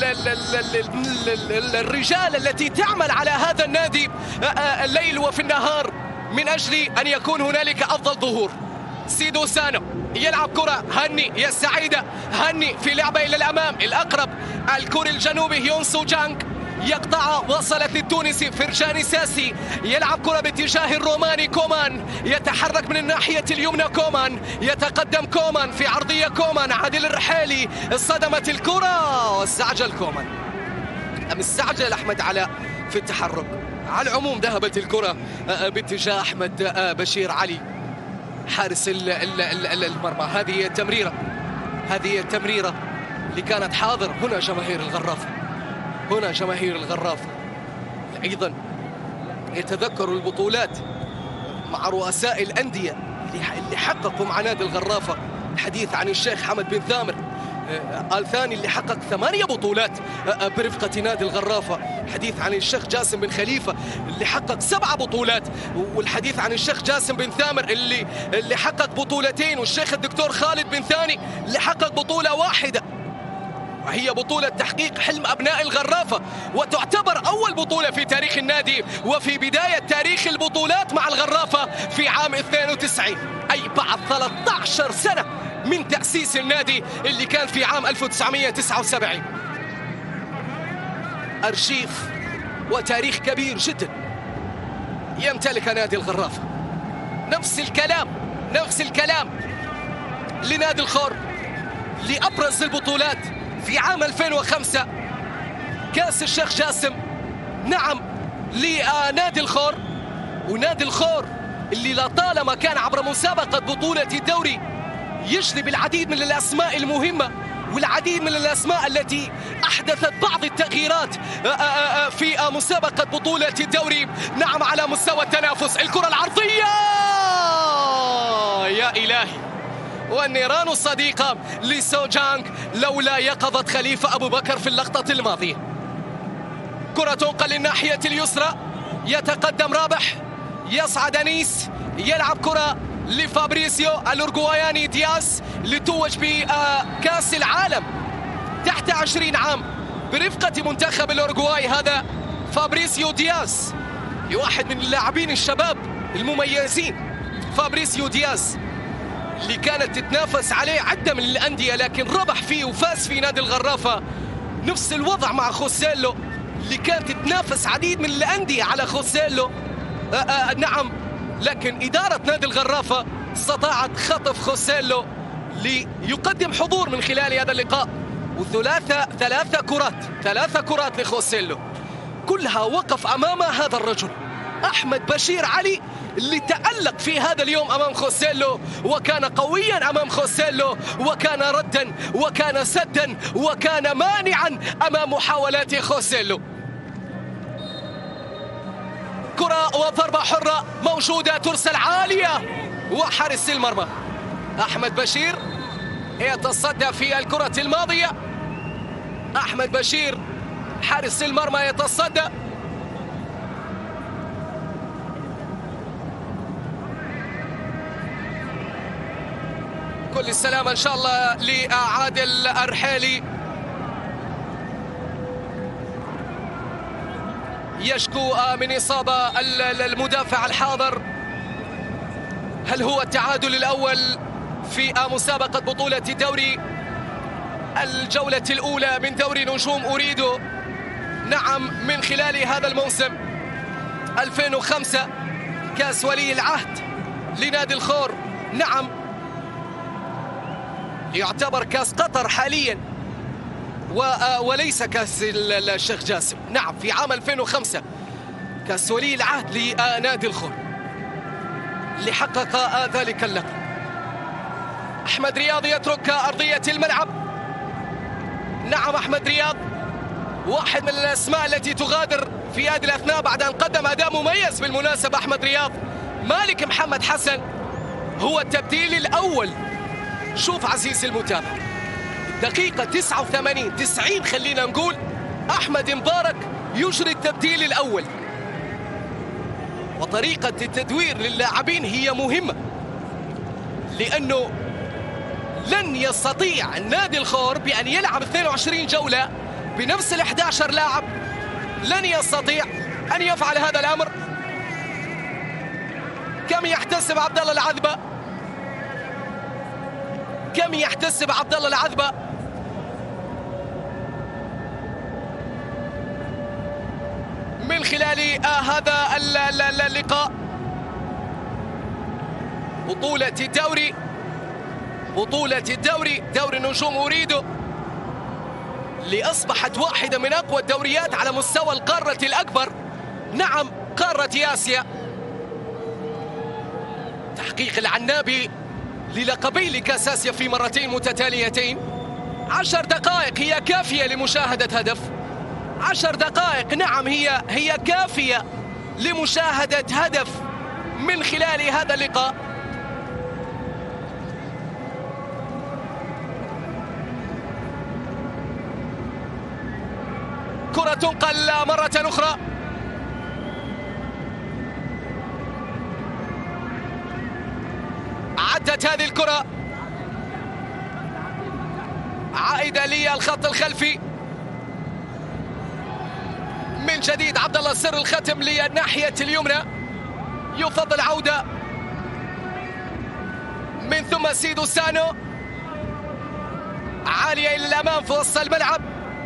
B: الرجال التي تعمل على هذا النادي الليل وفي النهار من أجل أن يكون هنالك أفضل ظهور. سيدو سانو يلعب كرة، هني يا سعيدة، هني في لعبة إلى الأمام، الأقرب الكوري الجنوبي هيونسو جانغ يقطع، وصلت للتونسي فرجاني ساسي، يلعب كرة باتجاه الروماني كومان، يتحرك من الناحية اليمنى كومان، يتقدم كومان في عرضية كومان، عادل الرحالي، صدمت الكرة واستعجل كومان، استعجل أحمد علاء في التحرك. على العموم ذهبت الكرة باتجاه أحمد بشير علي حارس المرمى. هذه التمريرة اللي كانت حاضر هنا جماهير الغرافة أيضا يتذكروا البطولات مع رؤساء الأندية اللي حققوا مع نادي الغرافة. الحديث عن الشيخ حمد بن ثامر آل ثاني اللي حقق 8 بطولات برفقة نادي الغرافة. الحديث عن الشيخ جاسم بن خليفة اللي حقق 7 بطولات، والحديث عن الشيخ جاسم بن ثامر اللي حقق 2 بطولتين، والشيخ الدكتور خالد بن ثاني اللي حقق 1 بطولة، وهي بطولة تحقيق حلم أبناء الغرافة، وتعتبر أول بطولة في تاريخ النادي وفي بداية تاريخ البطولات مع الغرافة في عام 92، أي بعد 13 سنة من تأسيس النادي اللي كان في عام 1979. أرشيف وتاريخ كبير جدا يمتلك نادي الغرافة. نفس الكلام لنادي الخور لأبرز البطولات في عام 2005 كأس الشيخ جاسم، نعم لنادي الخور. ونادي الخور اللي لطالما كان عبر مسابقة بطولة الدوري يجلب العديد من الأسماء المهمة والعديد من الأسماء التي أحدثت بعض التغييرات في مسابقة بطولة الدوري، نعم على مستوى التنافس. الكرة العرضية يا إلهي، والنيران الصديقة لسو جانغ لولا يقظة خليفة أبو بكر في اللقطة الماضية. كرة تنقل للناحية اليسرى، يتقدم رابح، يصعد أنيس، يلعب كرة لفابريسيو الأورجواياني دياز لتوج بكأس العالم تحت 20 عام برفقة منتخب الأورجواي. هذا فابريسيو دياز، واحد من اللاعبين الشباب المميزين. فابريسيو دياز اللي كانت تتنافس عليه عدة من الأندية لكن ربح فيه وفاز في نادي الغرافة. نفس الوضع مع خوسيلو اللي كانت تتنافس عديد من الأندية على خوسيلو، نعم، لكن إدارة نادي الغرافة استطاعت خطف خوسيلو ليقدم حضور من خلال هذا اللقاء. ثلاث كرات لخوسيلو كلها وقف أمام هذا الرجل أحمد بشير علي، اللي تألق في هذا اليوم أمام خوسيلو، وكان قويا أمام خوسيلو، وكان ردا وكان سدا وكان مانعا أمام محاولات خوسيلو. كرة وضربة حرة موجودة ترسل عالية، وحارس المرمى أحمد بشير يتصدى في الكرة الماضية. أحمد بشير حارس المرمى يتصدى. كل السلامة إن شاء الله لعادل الرحيلي، يشكو من إصابة المدافع الحاضر. هل هو التعادل الأول في مسابقة بطولة دوري الجولة الأولى من دوري نجوم أريدو؟ نعم، من خلال هذا الموسم 2005 كاس ولي العهد لنادي الخور. نعم، يعتبر كاس قطر حاليا وليس كاس الشيخ جاسم. نعم، في عام 2005 كاس ولي العهد لنادي الخور اللي حقق ذلك اللقب. أحمد رياض يترك أرضية الملعب. نعم، أحمد رياض واحد من الأسماء التي تغادر في هذه الأثناء بعد أن قدم أداء مميز. بالمناسبة أحمد رياض، مالك محمد حسن هو التبديل الأول. شوف عزيزي المتابع، دقيقة 89 90 خلينا نقول، أحمد مبارك يجري التبديل الأول. وطريقة التدوير للاعبين هي مهمة، لأنه لن يستطيع نادي الخور بأن يلعب 22 جولة بنفس ال11 لاعب. لن يستطيع أن يفعل هذا الأمر. كم يحتسب عبد الله العذبة، كم يحتسب عبد الله العذبة. من خلال هذا اللقاء بطولة الدوري دوري نجوم أريدو، اللي أصبحت واحدة من أقوى الدوريات على مستوى القارة الأكبر. نعم، قارة آسيا. تحقيق العنابي للقبي لكأس آسيا في مرتين متتاليتين. 10 دقائق هي كافية لمشاهدة هدف. 10 دقائق نعم هي كافية لمشاهدة هدف من خلال هذا اللقاء. كرة تنقل مرة أخرى. عدت هذه الكرة عائدة للخط الخلفي من جديد. عبد الله سر الختم للناحية اليمنى، يفضل عودة من ثم سيدو سانو، عالية إلى الأمام في وسط الملعب،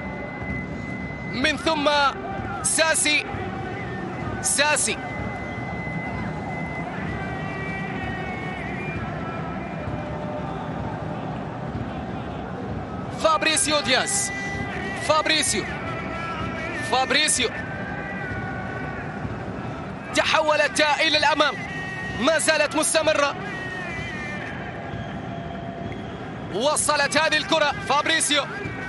B: من ثم ساسي فابريسيو دياز، فابريسيو تحولت إلى الأمام، ما زالت مستمرة. وصلت هذه الكرة فابريسيو،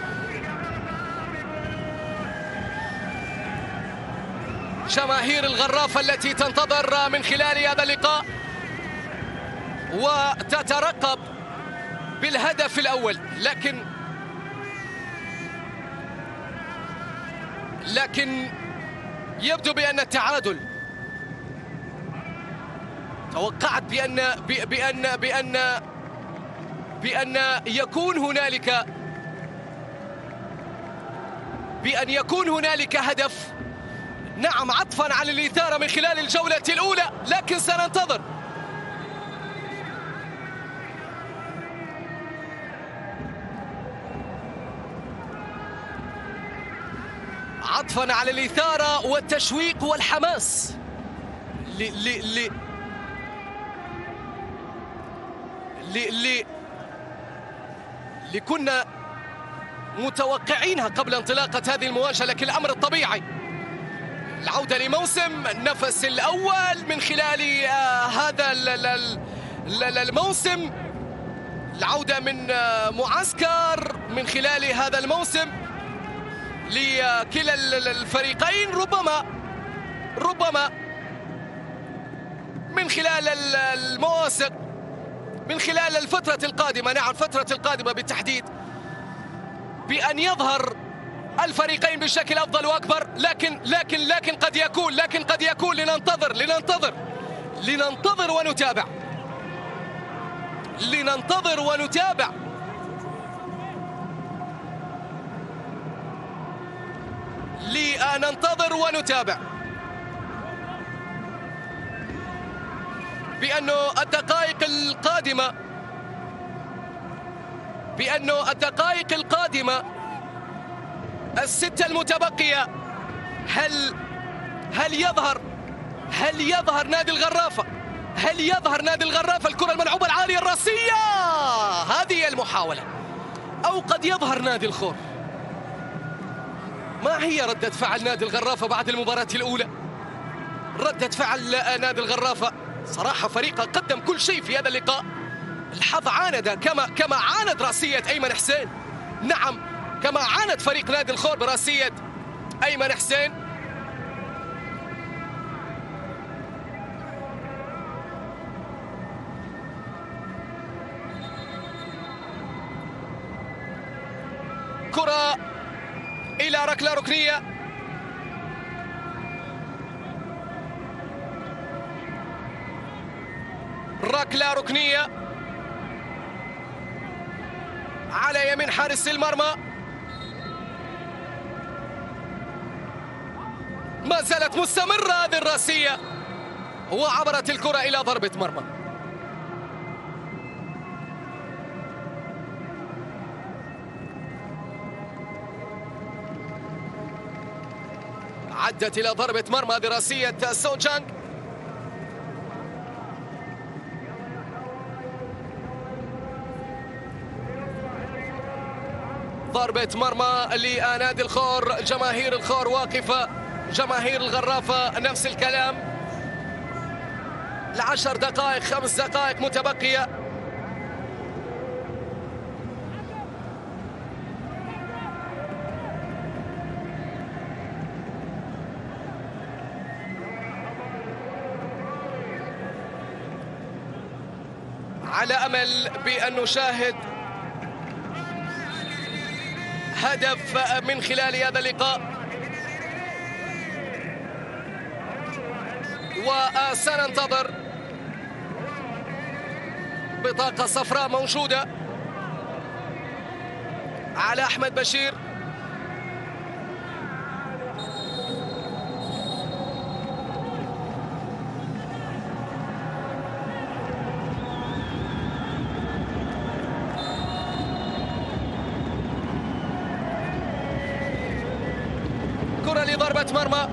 B: جماهير الغرافة التي تنتظر من خلال هذا اللقاء وتترقب بالهدف الأول، لكن يبدو بأن التعادل، توقعت بأن يكون هنالك هدف. نعم، عطفا على الإثارة من خلال الجولة الأولى، لكن سننتظر. عطفا على الإثارة والتشويق والحماس اللي كنا متوقعينها قبل انطلاقة هذه المواجهة، لكن الأمر الطبيعي العودة لموسم النفس الأول من خلال هذا الموسم، العودة من معسكر من خلال هذا الموسم لكلا الفريقين، ربما من خلال المواسم، من خلال الفترة القادمة، نعم الفترة القادمة بالتحديد، بأن يظهر الفريقين بشكل أفضل وأكبر. لكن قد يكون لننتظر ونتابع. بأنه الدقائق القادمة الستة المتبقية هل يظهر نادي الغرافة الكرة الملعوبة العالية الرأسية، هذه المحاولة، أو قد يظهر نادي الخور. ما هي ردة فعل نادي الغرافة بعد المباراة الأولى؟ ردة فعل نادي الغرافة صراحة فريقه قدم كل شيء في هذا اللقاء. الحظ عاند كما عاند رأسية أيمن حسين، نعم كما عاند فريق نادي الخور برأسية أيمن حسين. كرة إلى ركلة ركنية، ركلة ركنية على يمين حارس المرمى. ما زالت مستمرة هذه الراسية، وعبرت الكرة إلى ضربة مرمى. عدت إلى ضربة مرمى دراسية سون جانغ. ضربة مرمى لنادي الخور، جماهير الخور واقفة، جماهير الغرافة نفس الكلام. 10 دقائق 5 دقائق متبقية. على أمل بأن نشاهد هدف من خلال هذا اللقاء، وسننتظر. بطاقة صفراء موجودة على أحمد بشير. كرة لضربة مرمى،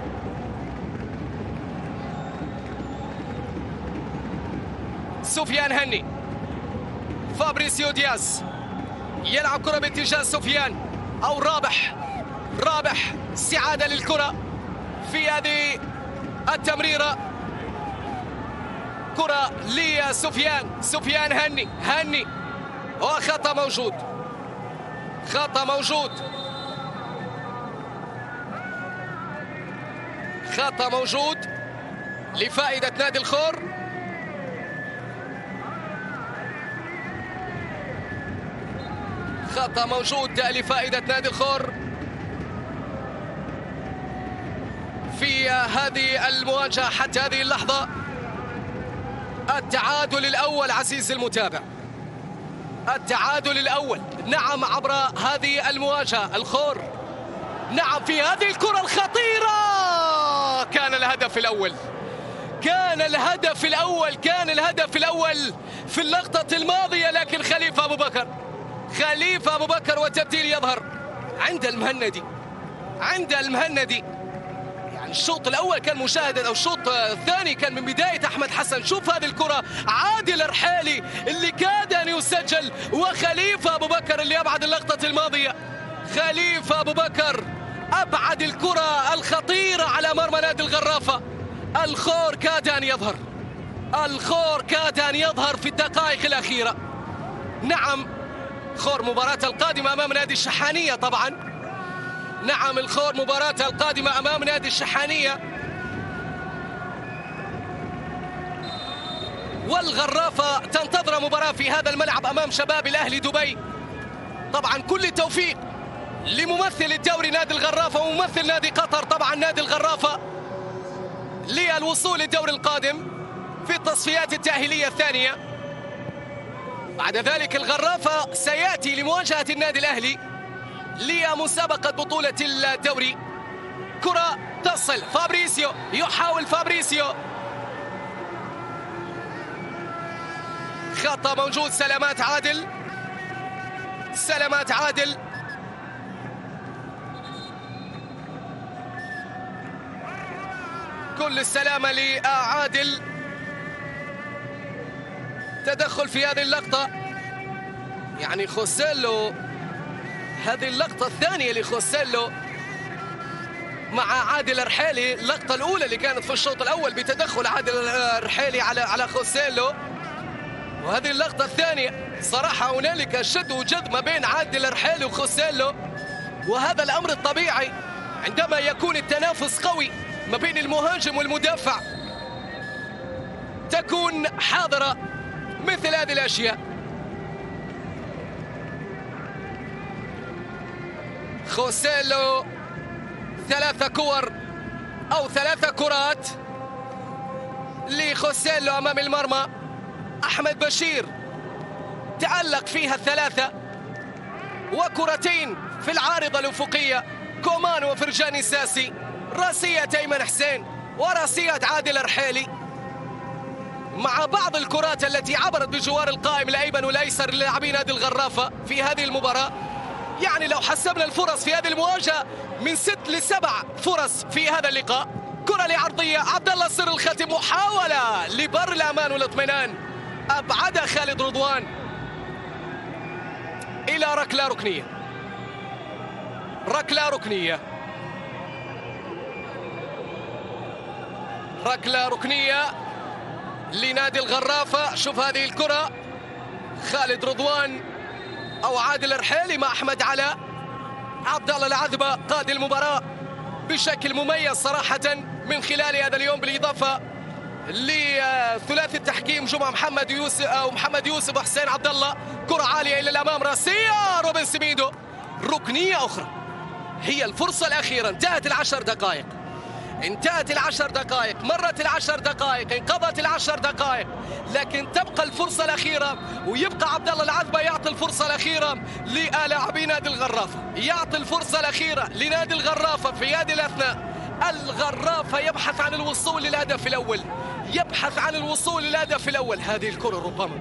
B: سفيان هني، فابريسيو دياز يلعب كرة باتجاه سفيان أو رابح استعادة للكرة في هذه التمريرة. كرة لسفيان هني وخطأ موجود لفائدة نادي الخور. خطأ موجود لفائدة نادي الخور في هذه المواجهة حتى هذه اللحظة. التعادل الأول عزيزي المتابع، التعادل الأول، نعم عبر هذه المواجهة. الخور نعم في هذه الكرة الخطيرة كان الهدف الأول في اللقطة الماضية، لكن خليفة أبو بكر والتبديل يظهر عند المهندي. يعني يعني الشوط الاول كان مشاهده، او الشوط الثاني كان من بدايه احمد حسن. شوف هذه الكره، عادل الرحيلي اللي كاد ان يسجل، وخليفه ابو بكر اللي ابعد اللقطه الماضيه. خليفه ابو بكر ابعد الكره الخطيره على مرمى نادي الغرافه. الخور كاد ان يظهر، الخور كاد ان يظهر في الدقائق الاخيره. نعم، خور مباراة القادمة أمام نادي الشحانية طبعا. نعم، الخور مباراة القادمة أمام نادي الشحانية. والغرافة تنتظر مباراة في هذا الملعب أمام شباب الأهلي دبي. طبعا كل التوفيق لممثل الدوري نادي الغرافة وممثل نادي قطر طبعا نادي الغرافة للوصول للدوري القادم في التصفيات التأهيلية الثانية. بعد ذلك الغرافة سيأتي لمواجهة النادي الأهلي لمسابقة بطولة الدوري. كرة تصل، فابريسيو يحاول، فابريسيو خطأ موجود. سلامات عادل، سلامات عادل، كل السلامة لعادل. تدخل في هذه اللقطة، يعني خوسيلو، هذه اللقطة الثانية لخوسيلو مع عادل الرحيلي. اللقطة الأولى اللي كانت في الشوط الأول بتدخل عادل الرحيلي على خوسيلو، وهذه اللقطة الثانية. صراحة هنالك شد وجذب ما بين عادل الرحيلي وخوسيلو، وهذا الأمر الطبيعي عندما يكون التنافس قوي ما بين المهاجم والمدافع، تكون حاضرة مثل هذه الأشياء. خوسيلو 3 كور أو 3 كرات لخوسيلو أمام المرمى. أحمد بشير تعلق فيها 3، وكرتين في العارضة الأفقية، كومان وفرجاني ساسي، راسية أيمن حسين وراسية عادل الرحيلي، مع بعض الكرات التي عبرت بجوار القائم الأيمن والأيسر للاعبين نادي الغرافة في هذه المباراة. يعني لو حسبنا الفرص في هذه المواجهة من 6 ل 7 فرص في هذا اللقاء. كرة لعرضية، عبد الله السر الختم، محاولة لبر الأمان والاطمئنان، أبعدها خالد رضوان إلى ركلة ركنية. ركلة ركنية، ركلة ركنية لنادي الغرافة. شوف هذه الكرة، خالد رضوان أو عادل الرحيلي مع أحمد علاء. عبد الله العذبة قاد المباراة بشكل مميز صراحة من خلال هذا اليوم، بالإضافة لثلاثي التحكيم جمعة محمد يوسف أو محمد يوسف وحسين عبد الله. كرة عالية إلى الأمام، راسية روبن سميدو، ركنية أخرى. هي الفرصة الأخيرة، انتهت ال10 دقائق، انتهت ال10 دقائق، مرت ال10 دقائق، انقضت ال10 دقائق، لكن تبقى الفرصة الأخيرة، ويبقى عبد الله العذبة يعطي الفرصة الأخيرة للاعبي نادي الغرافة، يعطي الفرصة الأخيرة لنادي الغرافة في هذه الأثناء. الغرافة يبحث عن الوصول للهدف الأول، يبحث عن الوصول للهدف الأول. هذه الكرة ربما،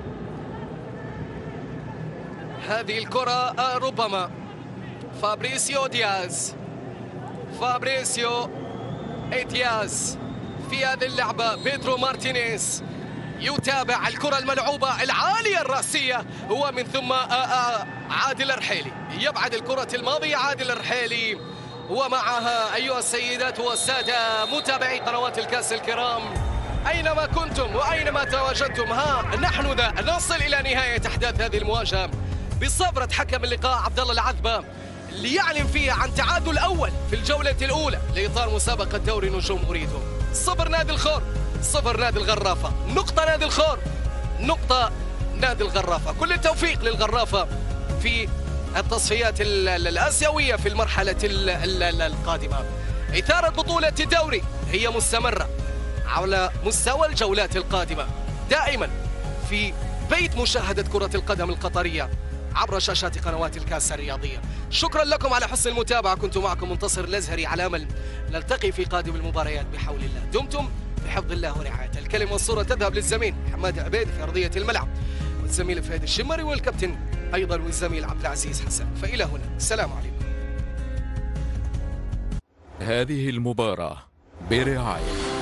B: هذه الكرة ربما فابريسيو دياز، فابريسيو دياز في هذه اللعبة. بيدرو مارتينيز يتابع الكرة الملعوبة العالية الرأسية، ومن ثم عادل الرحيلي يبعد الكرة الماضية. عادل الرحيلي ومعها أيها السيدات والسادة متابعي قنوات الكاس الكرام أينما كنتم وأينما تواجدتم، ها نحن ذا نصل إلى نهاية أحداث هذه المواجهة بصفرة حكم اللقاء عبد الله العذبة، ليعلن فيها عن تعادل أول في الجولة الأولى لإطار مسابقة دوري نجوم أوريدو. 0 نادي الخور، 0 نادي الغرافة، نقطة نادي الخور، نقطة نادي الغرافة. كل التوفيق للغرافة في التصفيات الآسيوية في المرحلة القادمة. إثارة بطولة الدوري هي مستمرة على مستوى الجولات القادمة، دائما في بيت مشاهدة كرة القدم القطرية عبر شاشات قنوات الكاس الرياضية. شكرا لكم على حسن المتابعة، كنت معكم منتصر الأزهري، على أمل نلتقي في قادم المباريات بحول الله. دمتم في حفظ الله ورعايته. الكلمة والصورة تذهب للزميل حماد عبيد في أرضية الملعب، والزميل فهد الشمري، والكابتن أيضا والزميل عبد العزيز حسن. فإلى هنا، السلام عليكم.
C: هذه المباراة برعاية